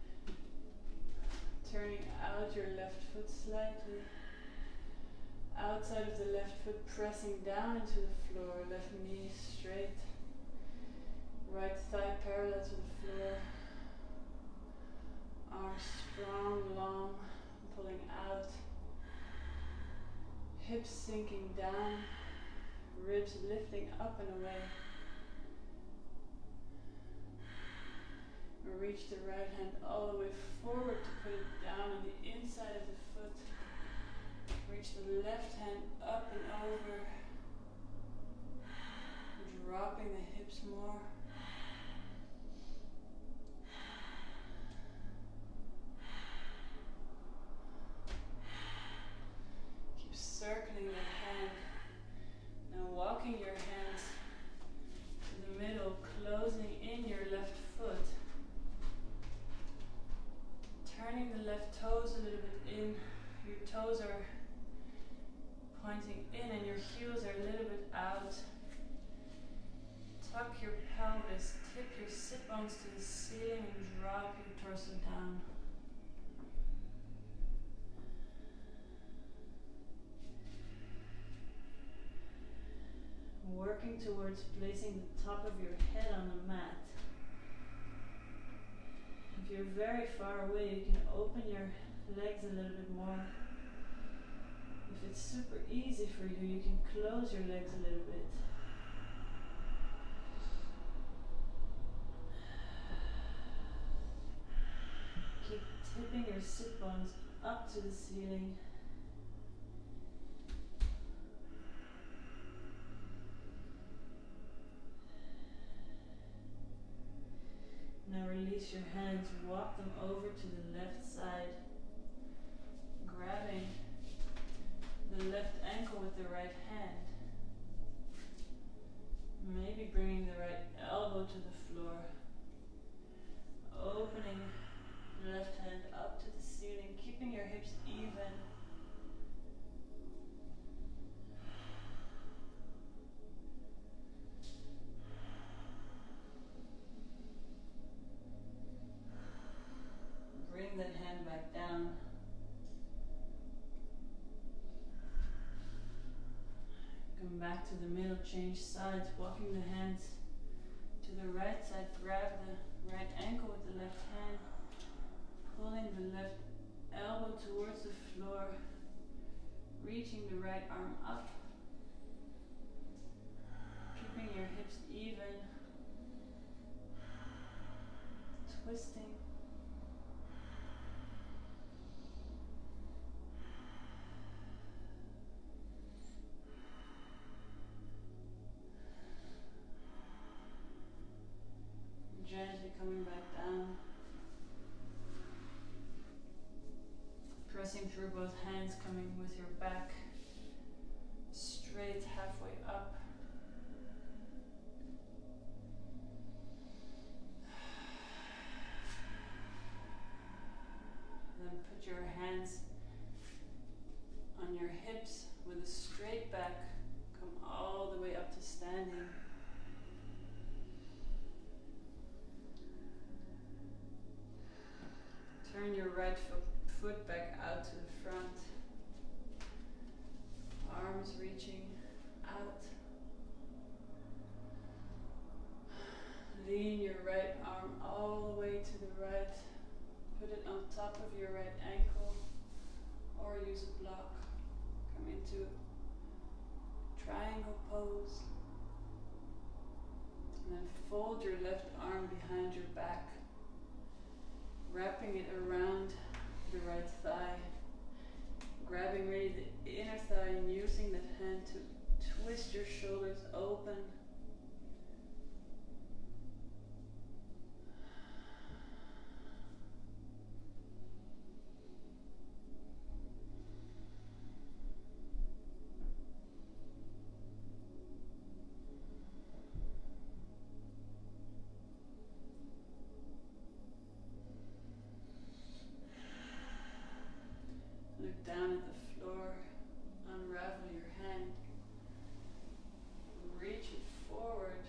turning out your left foot slightly, outside of the left foot pressing down into the floor, left knee straight, right thigh parallel to the floor, arms strong, long, pulling out, hips sinking down, ribs lifting up and away. Reach the right hand all the way forward to put it down on the inside of the foot. Reach the left hand up and over. Dropping the hips more. Keep circling the hand. Now walking your hands to the middle, closing in your left foot. Turning the left toes a little bit in. Your toes are pointing in and your heels are a little bit out. Tuck your pelvis, tip your sit bones to the ceiling and drop your torso down. Working towards placing the top of your head on the mat. If you're very far away, you can open your legs a little bit more. If it's super easy for you, you can close your legs a little bit. Keep tipping your sit bones up to the ceiling. Now release your hands, walk them over to the left side, grabbing the left ankle with the right hand. Maybe bringing the right elbow to the floor. Opening the left hand up to the ceiling, keeping your hips even. Bring that hand back down. Come back to the middle, change sides, walking the hands to the right side. Grab the right ankle with the left hand, pulling the left elbow towards the floor, reaching the right arm up, keeping your hips even, twisting. coming back down. Pressing through both hands, coming with your back straight halfway up. Then put your hands on your hips with a straight back. Come all the way up to standing. Turn your right foot, foot back out to the front. Arms reaching out. Lean your right arm all the way to the right. Put it on top of your right ankle or use a block. Come into triangle pose. And then fold your left arm behind your back, wrapping it around the right thigh. Grabbing really the inner thigh and using that hand to twist your shoulders open. Look down at the floor, unravel your hand, reach it forward,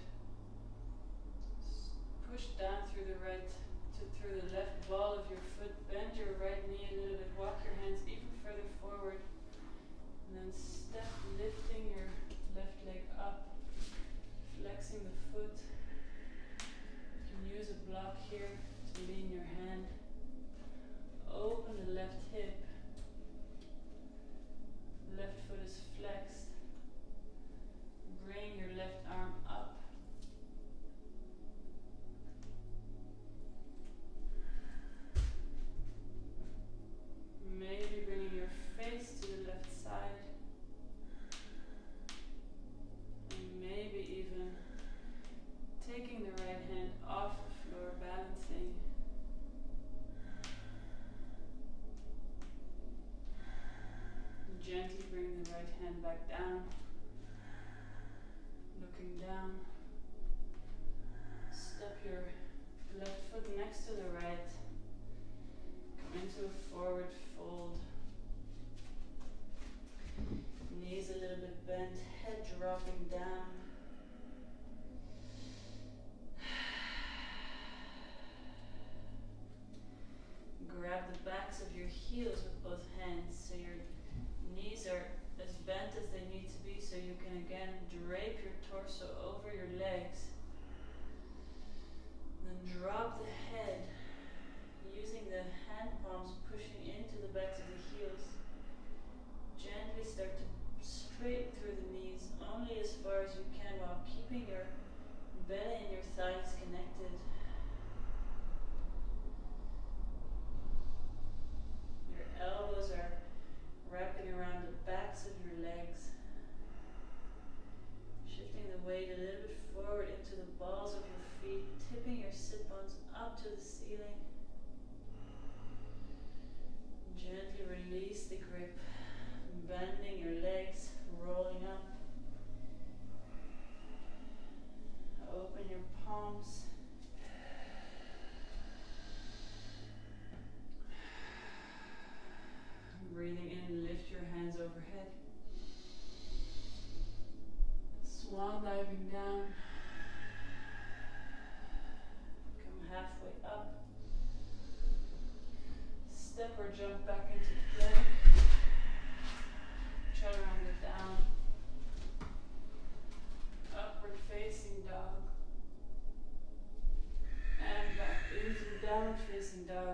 push down through the right, to, through the left ball of your foot, bend your right knee a little bit, walk your hands even further forward, and then step, lifting your left leg up, flexing the foot. You can use a block here to lean your hand, open the left hip. Left foot is flexed. Bring your left arm up. Maybe bringing your face to the left side. And maybe even taking the right hand off the floor, balancing. Gently bring the right hand back down, looking down. Step your left foot next to the right. Come into a forward fold. Knees a little bit bent, head dropping down. Grab the backs of your heels with both hands so your knees are as bent as they need to be, so you can again drape your torso over your legs. Then drop the head, using the hand palms pushing into the backs of the heels. Gently start to straight through the knees, only as far as you can while keeping your belly and your thighs connected. Your elbows are wrapping around the backs of your legs, shifting the weight a little bit forward into the balls of your feet, tipping your sit bones up to the ceiling. Gently release the grip, bending your legs, rolling up. Open your palms. Breathing in, lift your hands overhead. Swan diving down. Come halfway up. Step or jump back into plank. Chaturanga down. Upward facing dog. And back into downward facing dog.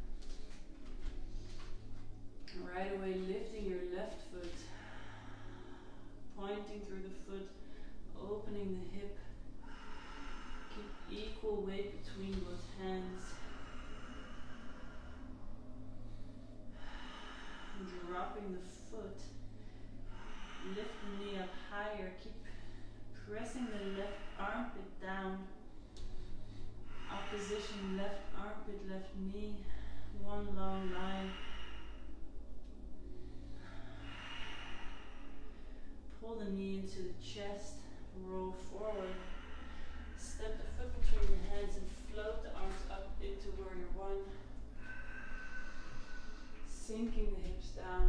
Right away, lifting your left foot, pointing through the foot, opening the hip. Keep equal weight between both hands. Dropping the foot, lift the knee up higher. Keep pressing the left armpit down. Opposition reaching left armpit, left knee, one long line. Pull the knee into the chest, roll forward. Step the foot between your hands and float the arms up into warrior one. Sinking the hips down.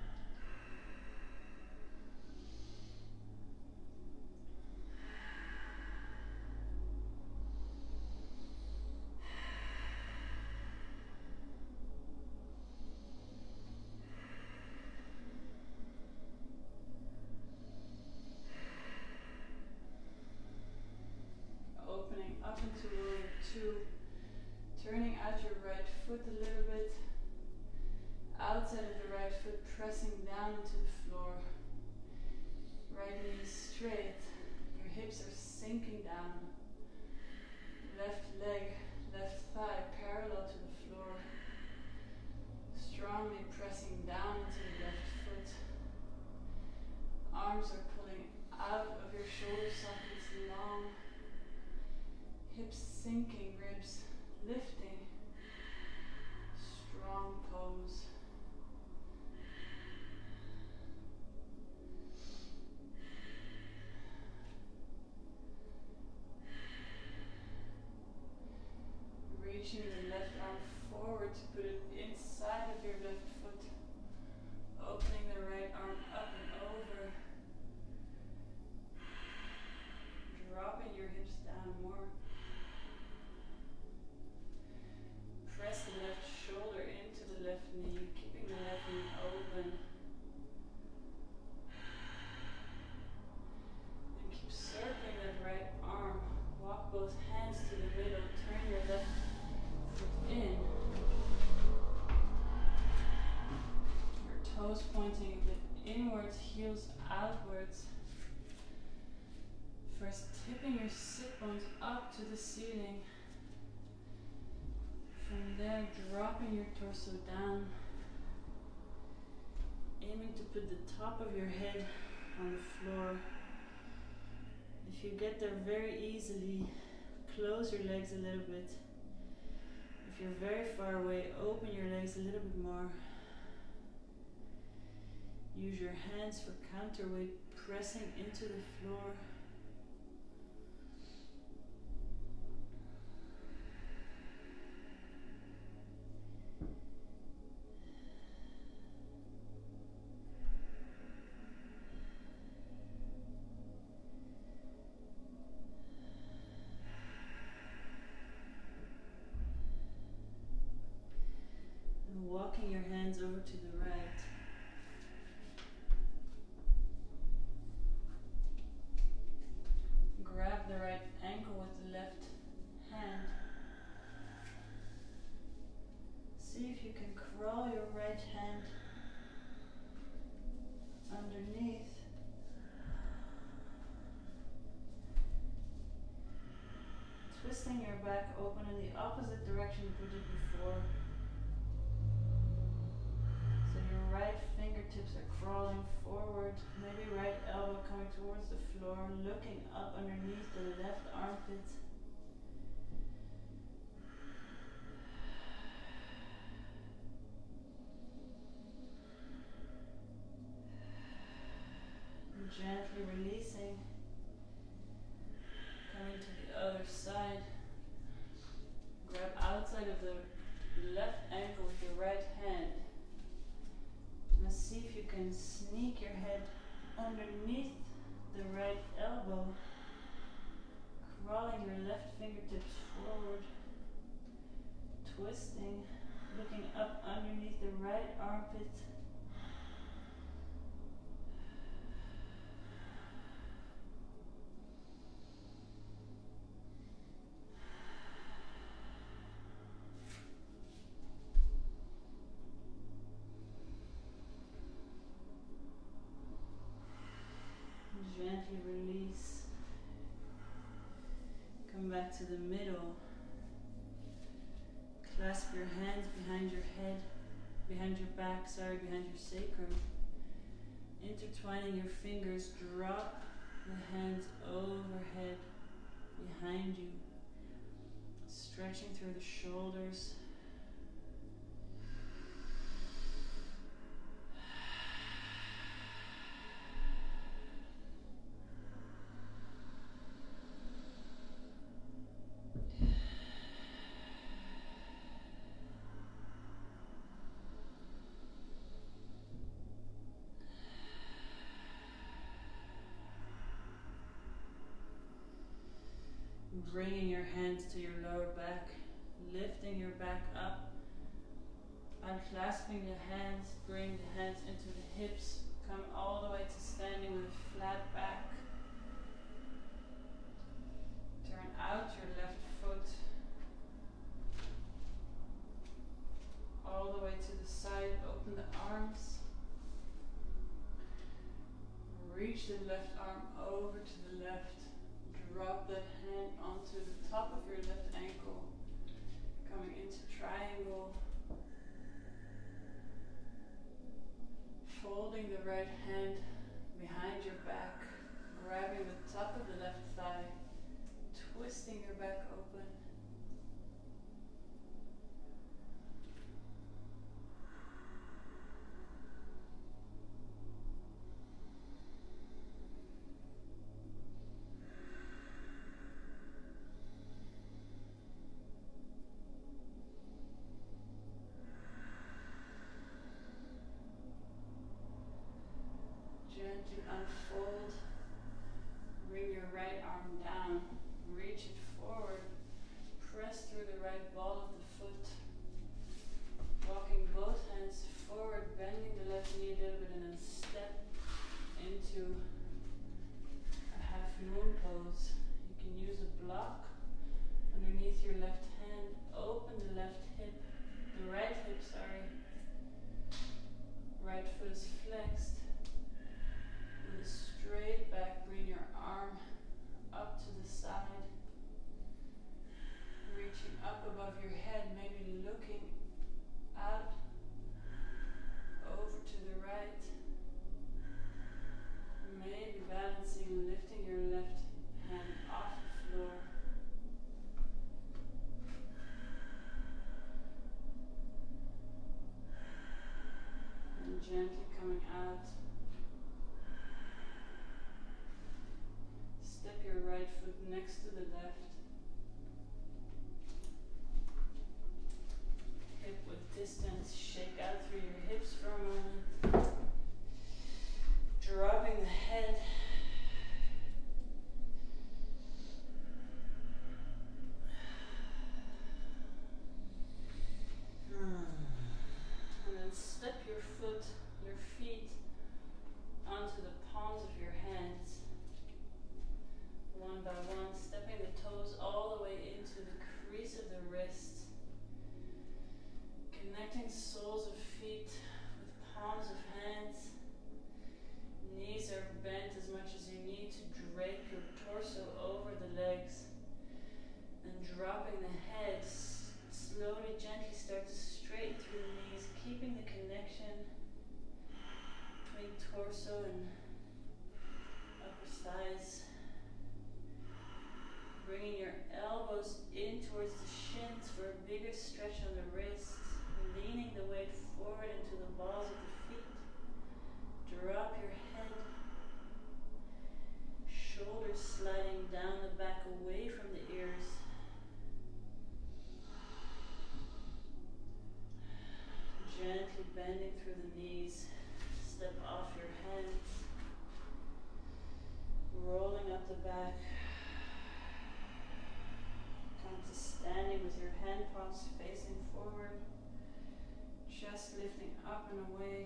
Opening up into warrior two. Turning out your right foot a little bit. Outside of the right foot, pressing down into the floor. Right knee straight. Your hips are sinking down. Left leg, left thigh parallel to the floor. Strongly pressing down into the left foot. Arms are pulling out of your shoulder sockets long. Hips sinking, ribs lifting. Strong pose. Reaching the left arm forward to put it inside of your left foot. Opening the right arm up and over. Dropping your hips down more. Press the left shoulder into the left knee, keeping the left knee open. And keep circling that right arm. Walk both hands to the middle. Turn your left in. Your toes pointing a bit inwards, heels outwards. First tipping your sit bones up to the ceiling. From there, dropping your torso down. Aiming to put the top of your head on the floor. If you get there very easily, close your legs a little bit. If you're very far away, open your legs a little bit more. Use your hands for counterweight, pressing into the floor. Walking your hands over to the right. Grab the right ankle with the left hand. See if you can crawl your right hand underneath. Twisting your back open in the opposite direction you did before. Right fingertips are crawling forward, maybe right elbow coming towards the floor, looking up underneath the left armpit. And gently releasing, coming to the other side. Grab outside of the left ankle with your right hand. Now see if you can sneak your head underneath the right elbow, crawling your left fingertips forward, twisting, looking up underneath the right armpit. Gently release. Come back to the middle. Clasp your hands behind your head, behind your back, sorry, behind your sacrum. Intertwining your fingers, drop the hands overhead behind you. Stretch stretching through the shoulders. Bringing your hands to your lower back, lifting your back up, unclasping the hands, bring the hands into the hips, come all the way to standing with a flat back. Turn out your left foot, all the way to the side, open the arms, reach the left arm over to the left. Drop that hand onto the top of your left ankle, coming into triangle. Folding the right hand behind your back, grabbing the top of the left thigh, twisting your back open. Gently unfold, bring your right arm down, reach it forward, press through the right ball of the foot, walking both hands forward, bending the left knee a little bit and then step into a half moon pose. You can use a block underneath your left hand, open the left hip, the right hip, sorry, right foot is flexed. Straight back, bring your arm up to the side, reaching up above your head, maybe looking out over to the right, maybe balancing, lifting your left hand off the floor. And gently coming out. Step your right foot next to the left. Hip width distance, shake out through your hips for a moment. Dropping the head. And then step your foot, your feet onto the palms of your hands. One by one, stepping the toes all the way into the crease of the wrists, connecting soles of feet with palms of hands. Knees are bent as much as you need to drape your torso over the legs, and dropping the head, slowly, gently start to straighten through the knees, keeping the connection between torso and upper thighs. Bringing your elbows in towards the shins for a bigger stretch on the wrists, leaning the weight forward into the balls of the feet. Drop your head, shoulders sliding down the back away from the ears. Gently bending through the knees, step off your hands, rolling up the back. Standing with your hand palms facing forward, chest lifting up and away.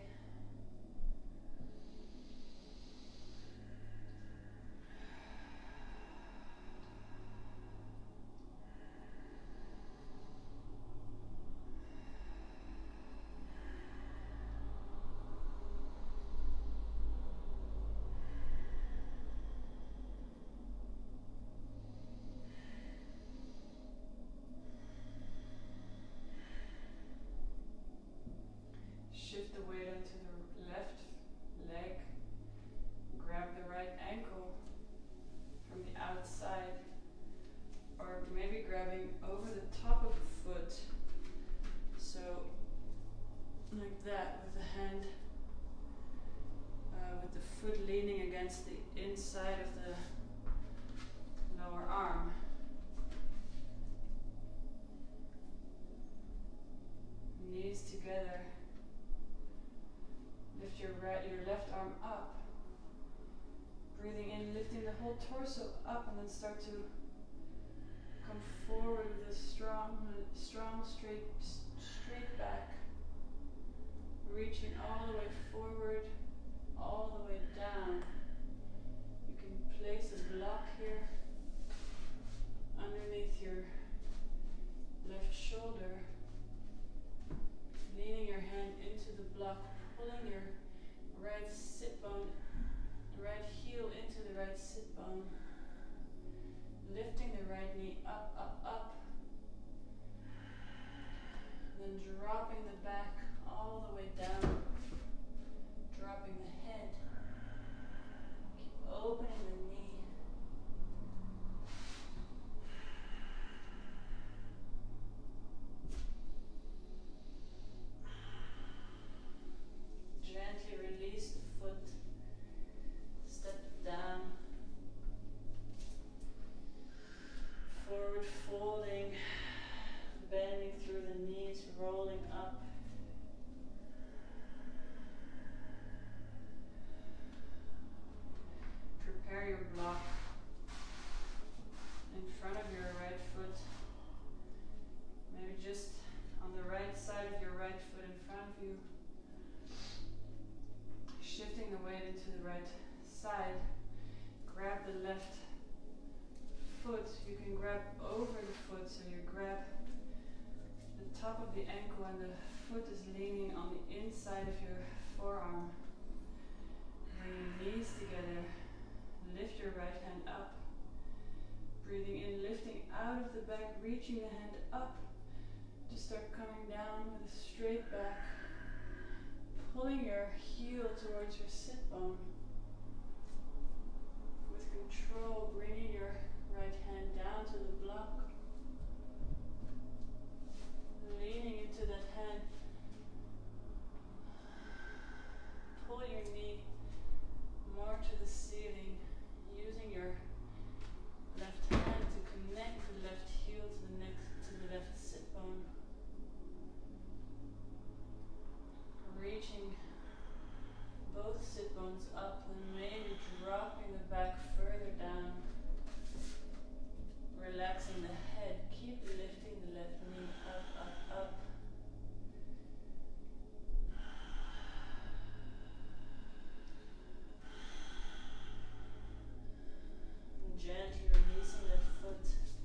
lifting the whole torso up and then start to come forward with a strong, strong straight, straight back. Reaching all the way forward, all the way down. You can place a block here underneath your left shoulder, leaning your hand into the block, pulling your right sit bone, right heel into the right sit bone, lifting the right knee up, up, up, then dropping the back all the way down, dropping the head, keep opening the knee. Gently release the foot, step it down, forward folding, bending through the knees, rolling up. Prepare your block in front of your right foot, maybe just on the right side of your right foot in front of you. Shifting the weight into the right side, grab the left foot. You can grab over the foot, so you grab the top of the ankle and the foot is leaning on the inside of your forearm. Bring your knees together, lift your right hand up. Breathing in, lifting out of the back, reaching the hand up to start coming down with a straight back. Pulling your heel towards your sit bone. With control, bringing your right hand down to the block. Leaning into that hand. Pull your knee more to the ceiling, using your left hand to connect the left heel to the next to the left sit bone. Reaching both sit bones up and maybe dropping the back further down. Relaxing the head, keep lifting the left knee up, up, up. And gently releasing that foot.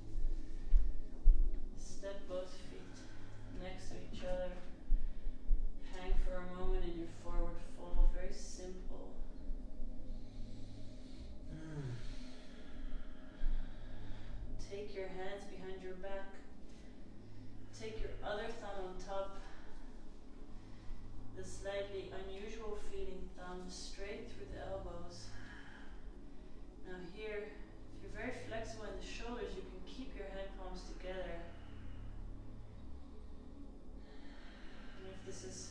Step both feet next to each other. Hang for a moment in your forward fold, very simple. Mm. Take your hands behind your back. Take your other thumb on top. The slightly unusual feeling thumb straight through the elbows. Now here, if you're very flexible in the shoulders, you can keep your hand palms together. And if this is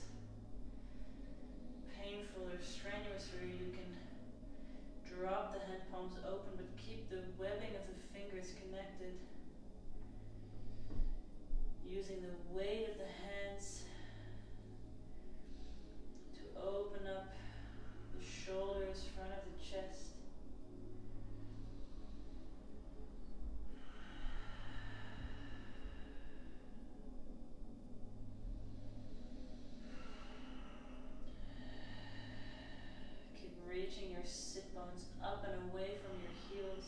painful or strenuous for you, you can drop the hand palms open but keep the webbing of the fingers connected. Using the weight of the hands to open up the shoulders, front of the chest. Reaching your sit bones up and away from your heels.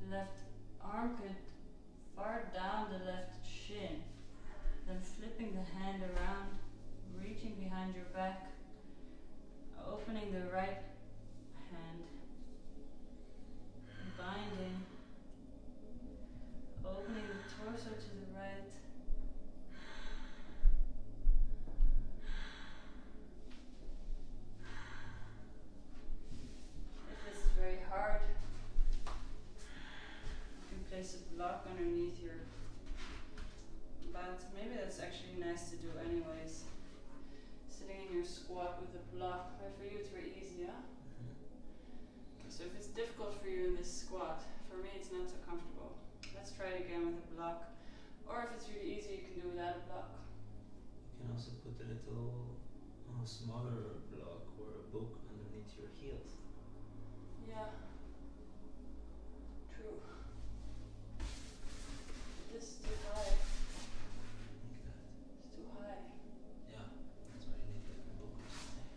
left armpit far down the left shin. Then flipping the hand around, reaching behind your back, opening the right hand, binding, opening the torso to the right. If this is very hard, you can place a block underneath your butt. Maybe that's actually nice to do anyways. Sitting in your squat with a block, but for you it's very easy, yeah? Okay, so if it's difficult for you in this squat, for me it's not so comfortable. Let's try it again with a block. Or if it's really easy, you can do without a block. You can also put a little uh, smaller block or a book underneath your heels. Yeah. True. This is too high. Like that. It's too high. Yeah, that's why you need like a book or something.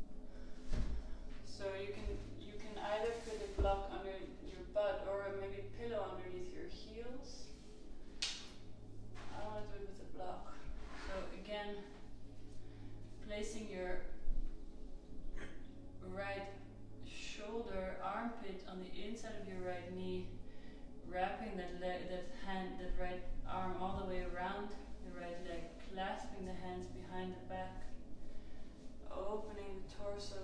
So you can you can either put a block under your butt or maybe a pillow underneath your heels. I want to do it with a block. So again, placing your right shoulder, armpit on the inside of your right knee, wrapping that leg, that hand, that right arm all the way around the right leg, clasping the hands behind the back, opening the torso,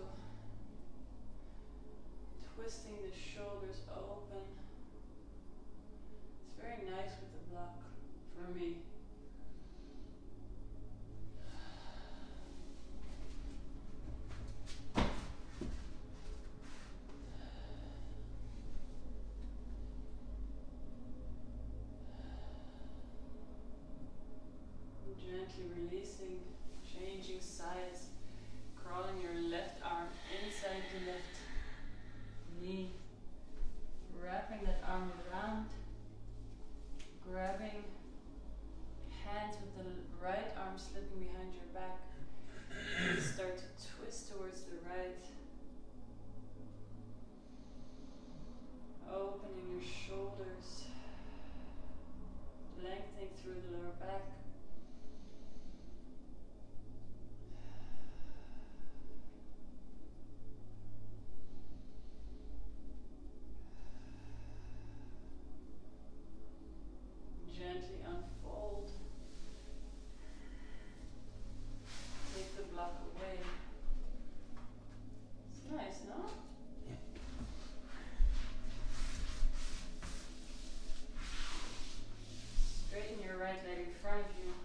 twisting the shoulders open. It's very nice with the block for me. Gently releasing, changing sides, crawling your left arm inside the left knee, wrapping that arm around, grabbing hands with the right arm slipping behind your back, and start to twist towards the right, opening your shoulders, lengthening through the lower back. Gently unfold. Take the block away. It's nice, no? Yeah. Straighten your right leg in front of you.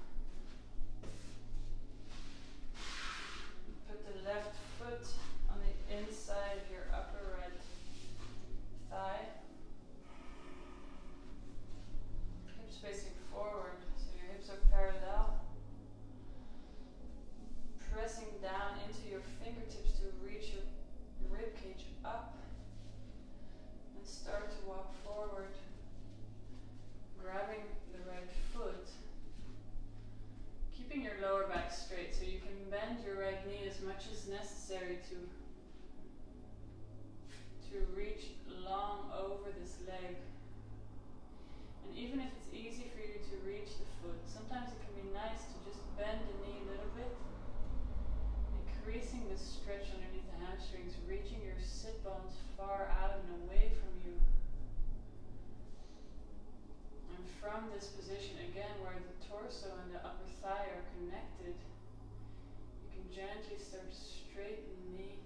Put the left foot on the inside of your upper right thigh. Hips facing forward, so your hips are parallel. Pressing down into your fingertips to reach your rib cage up. And start to walk forward. Grabbing the right foot. Keeping your lower back straight, so you can bend your right knee as much as necessary to to reach long over this leg. And even if it's easy for you to reach the foot, sometimes it can be nice to just bend the knee a little bit, increasing the stretch underneath the hamstrings, reaching your sit bones far out and away from you. And from this position, again, where the torso and the upper thigh are connected, you can gently start to straighten the knee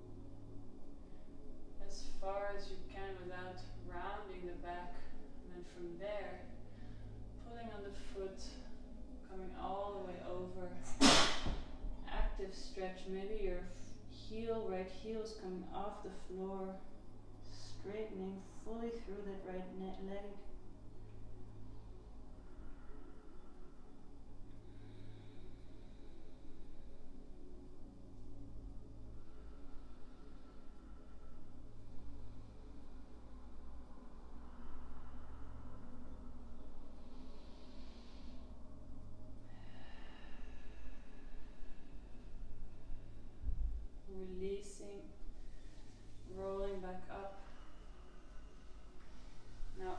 as far as you can without rounding the back. And then from there, pulling on the foot, coming all the way over. Active stretch, maybe your heel, right heel is coming off the floor, straightening fully through that right ne- leg. Releasing, rolling back up. Now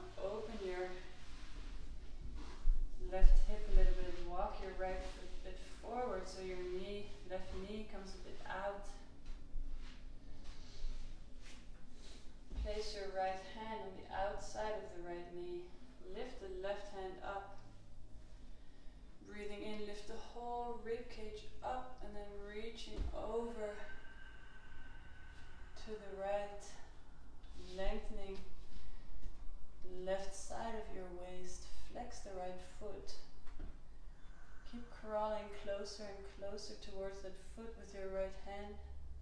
stiffening the left side of your waist. Flex the right foot. Keep crawling closer and closer towards that foot with your right hand.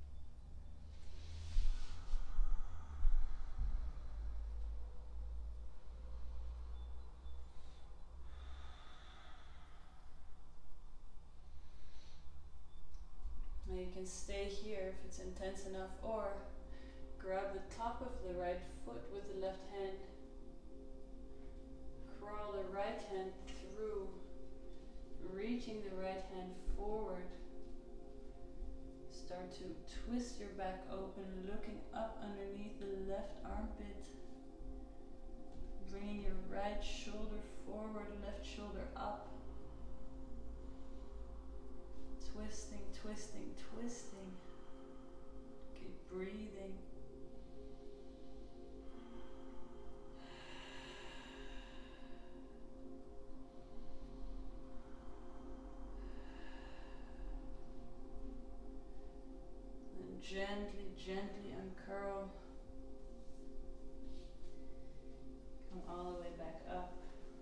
Now you can stay here if it's intense enough, or grab the top of the right foot with the left hand. Crawl the right hand through, reaching the right hand forward. Start to twist your back open, looking up underneath the left armpit. Bringing your right shoulder forward, left shoulder up. Twisting, twisting, twisting. Keep breathing. And gently, gently uncurl. Come all the way back up.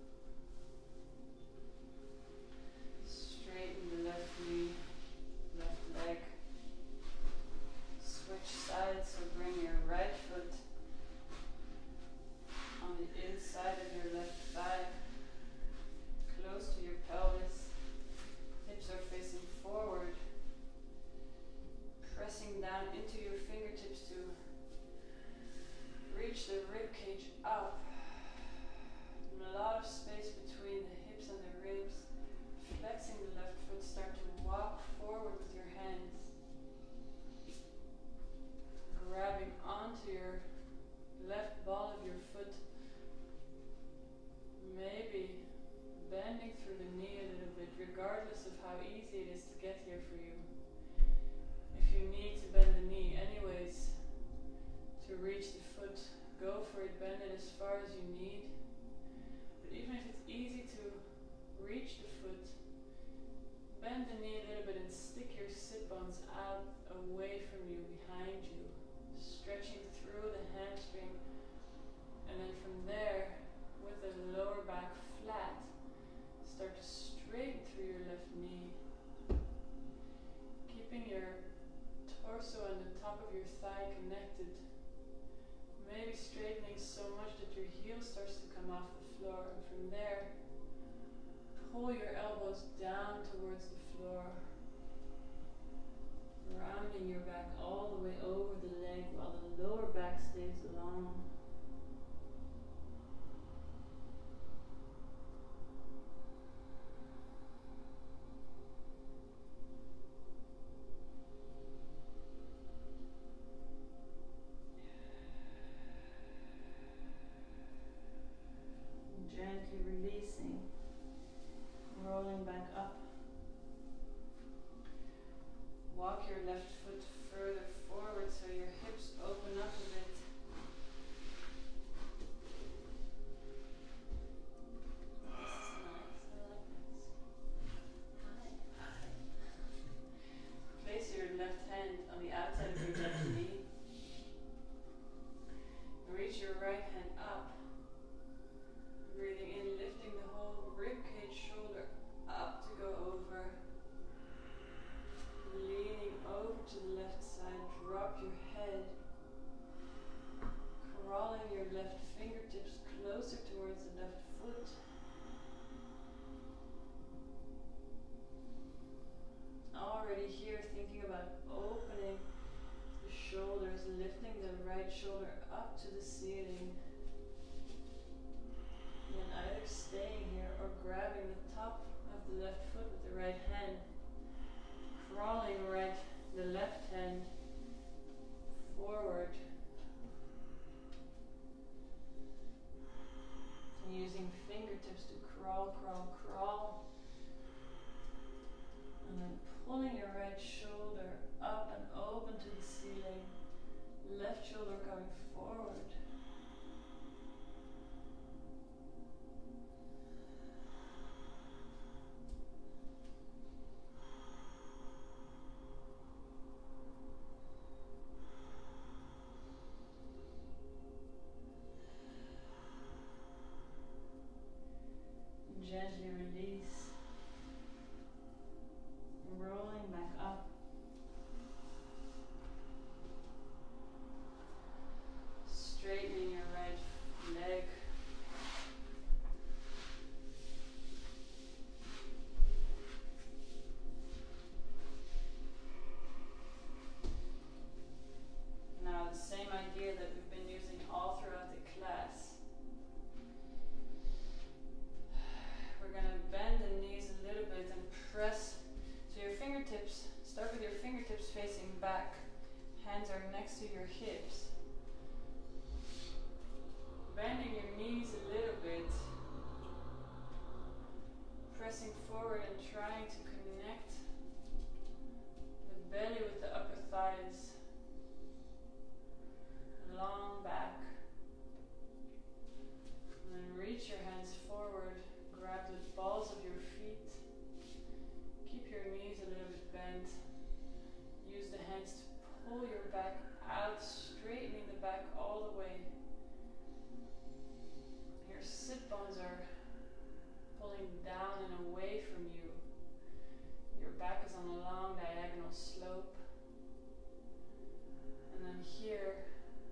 Straighten the left knee, left leg. Switch sides, so bring your right foot on the inside of your left thigh, close to your pelvis. Hips are facing forward, pressing down into your fingertips to reach the rib cage up. A lot of space between the hips and the ribs. Flexing the left foot, start to walk forward with your hands. Grabbing onto your left ball of your foot. Maybe bending through the knee a little bit, regardless of how easy it is to get here for you. If you need to bend the knee anyways to reach the foot, go for it, bend it as far as you need. But even if it's easy to reach the foot, bend the knee a little bit and stick your sit bones out away from you, behind you, stretching through the hamstring. And then from there, with the lower back flat, start to straighten through your left knee. Keeping your torso and the top of your thigh connected. Maybe straightening so much that your heel starts to come off the floor. And from there, pull your elbows down towards the floor, rounding your back all the way over the leg while the lower back stays long. Gently releasing. Rolling back up. Walk your left foot further forward so your hips open up a bit. This is nice, I like this. Hi. Place your left hand on the outside of your left knee. Reach your right hand up. Breathing in, lifting the whole rib cage, shoulder up to go over. Leaning over to the left side, drop your head. Crawling your left fingertips closer towards the left foot. Already here, thinking about opening the shoulders, lifting the right shoulder up to the ceiling. Then either staying here or grabbing the top of the left foot with the right hand, crawling right the left hand forward, and using fingertips to crawl, crawl, crawl, and then pulling your right shoulder up and open to the ceiling, left shoulder coming forward. next to your hips. Bending your knees a little bit. Pressing forward and trying to connect the belly with the upper thighs. Long back. And then reach your hands forward. Grab the balls of your feet. Keep your knees a little bit bent. Use the hands to pull your back out, straightening the back all the way. Your sit bones are pulling down and away from you. Your back is on a long diagonal slope. And then here,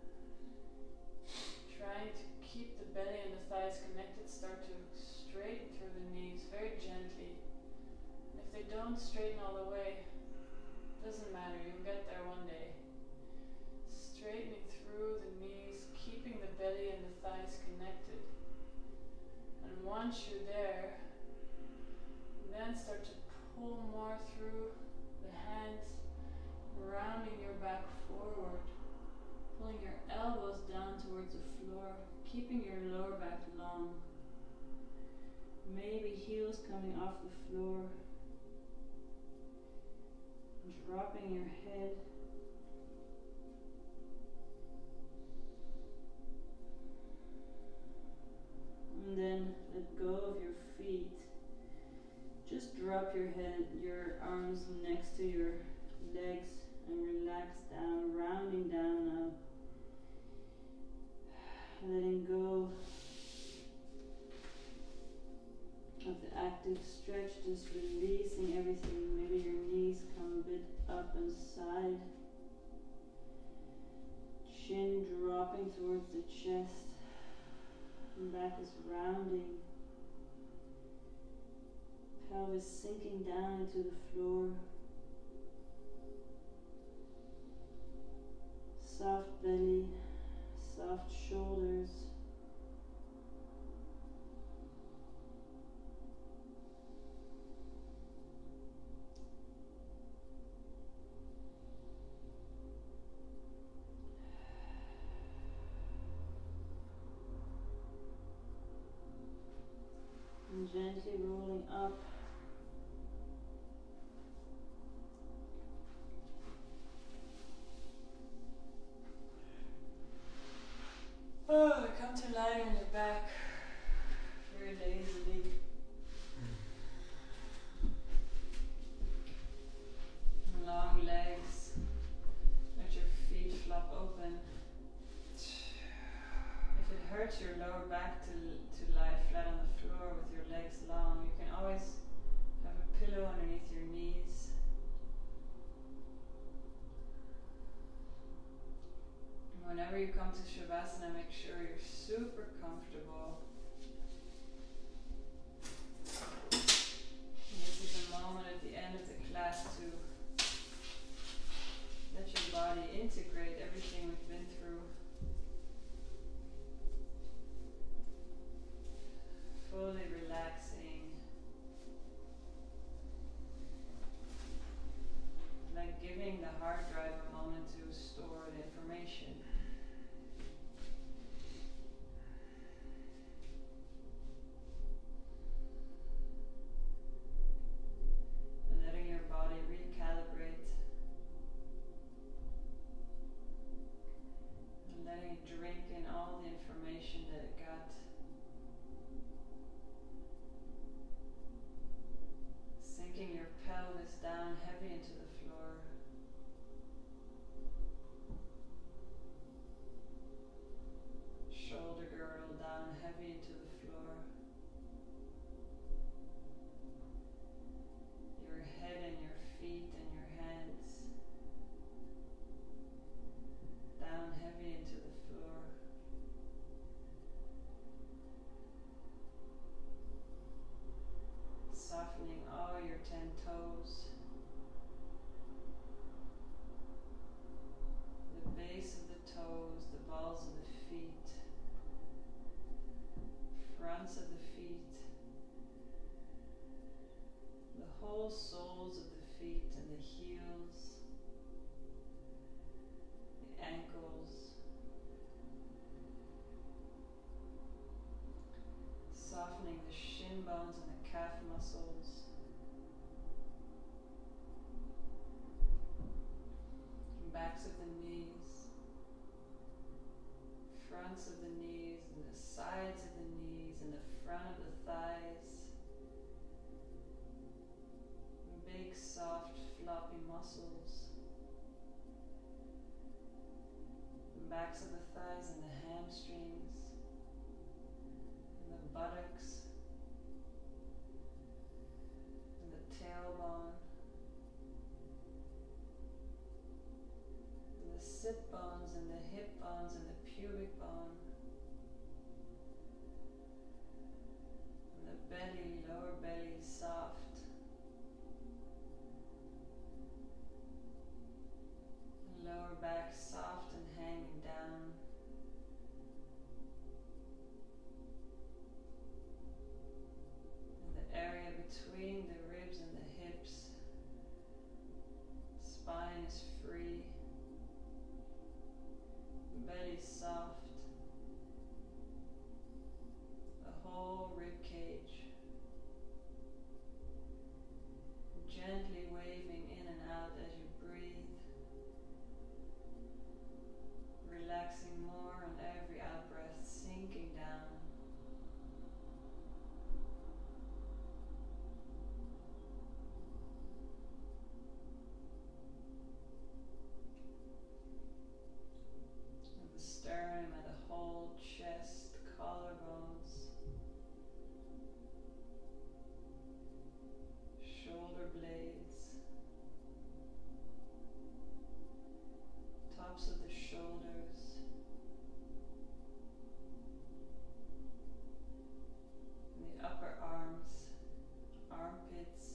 trying to keep the belly and the thighs connected, start to straighten through the knees very gently. And if they don't straighten all the way, doesn't matter, you'll get there one day. Straightening through the knees, keeping the belly and the thighs connected. And once you're there, then start to pull more through the hands, rounding your back forward. Pulling your elbows down towards the floor, keeping your lower back long. Maybe heels coming off the floor. Dropping your head. And then let go of your feet. Just drop your head, your arms next to your legs and relax down, rounding down now. Letting go of the active stretch, just releasing everything. Maybe your knees come a bit up and side. Chin dropping towards the chest. And back is rounding. Pelvis sinking down into the floor. Soft belly. Soft shoulders. And gently rolling up. Oh, come to lie on your back very lazily. Long legs. Let your feet flop open. If it hurts your lower back to, to lie flat on the floor with your legs long, you can always have a pillow underneath your knees. Whenever you come to Shavasana, make sure you're super comfortable. And this is a moment at the end of the class to let your body integrate everything we've been through. Fully relaxing. Like giving the hard drive a moment to store the information. Drink in all the information that it got. Sinking your pelvis down heavy into the floor. Shoulder girdle down heavy into the floor. Your head and your feet and your hands down heavy into the floor. Softening all your ten toes. The base of the toes, the balls of the feet, fronts of the feet, the whole soles of the feet and the heels, the bones and the calf muscles. Backs of the knees, fronts of the knees, and the sides of the knees, and the front of the thighs. Big, soft, floppy muscles. The backs of the thighs and the hamstrings, and the buttocks, and the tailbone. The sit bones and the hip bones and the pubic bone, and the belly, lower belly soft, lower back soft and hanging down, and the area between the ribs and the hips, spine is free. Belly soft, the whole rib cage, gently waving in and out as you breathe, relaxing more on every out breath, sinking down. Sternum and the whole chest, collarbones, shoulder blades, tops of the shoulders, and the upper arms, armpits,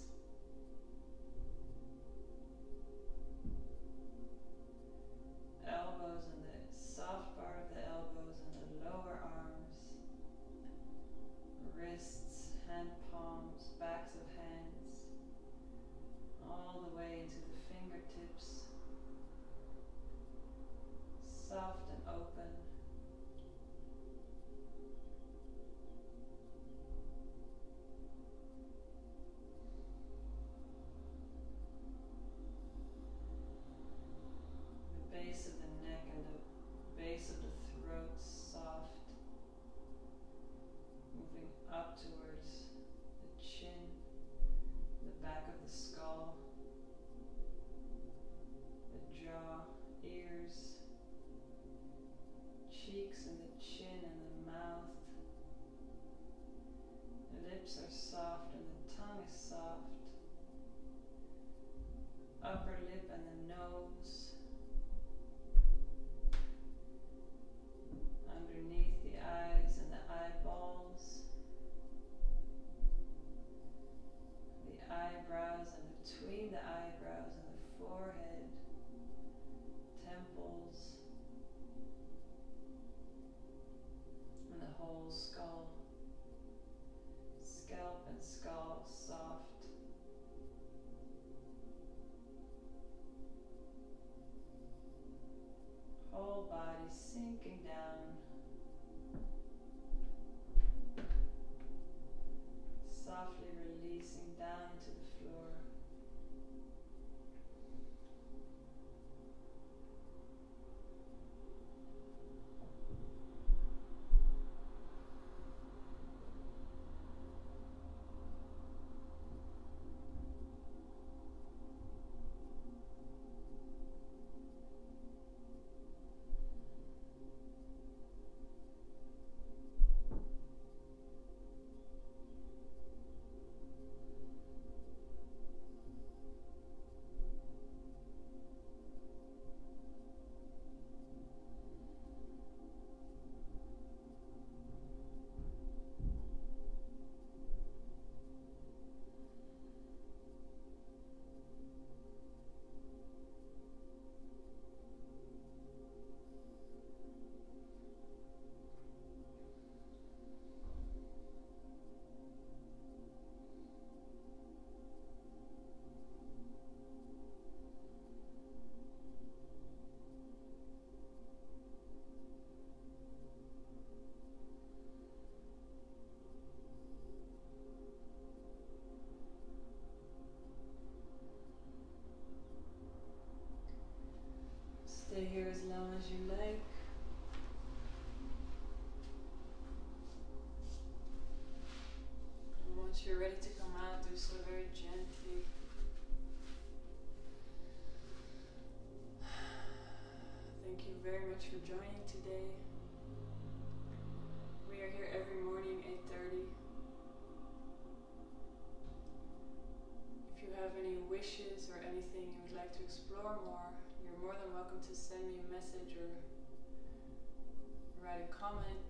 elbows and the soft part of the elbows and the lower arms, wrists, hand palms, backs of hands, all the way into the fingertips, soft and open. The base of the neck and the base of the throat soft, moving up towards the chin, the back of the skull, the jaw, ears, cheeks and the chin and the mouth. The lips are soft and the tongue is soft. Upper lip and the nose. Underneath the eyes and the eyeballs. The eyebrows and between the eyebrows and the forehead. Temples. And the whole skull. Scalp and skull soft. Whole body sinking down. Softly releasing down into the floor. as you like. And once you're ready to come out, do so very gently. Thank you very much for joining today. We are here every morning, eight thirty. If you have any wishes or anything you would like to explore more, you're more than welcome to send me a message or write a comment.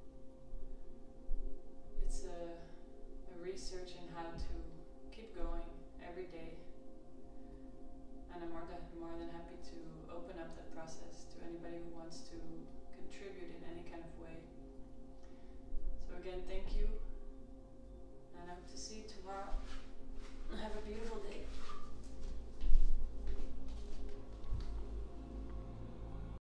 It's a, a research in how to keep going every day. And I'm more than, more than happy to open up that process to anybody who wants to contribute in any kind of way. So again, thank you, and I hope to see you tomorrow. Have a beautiful day.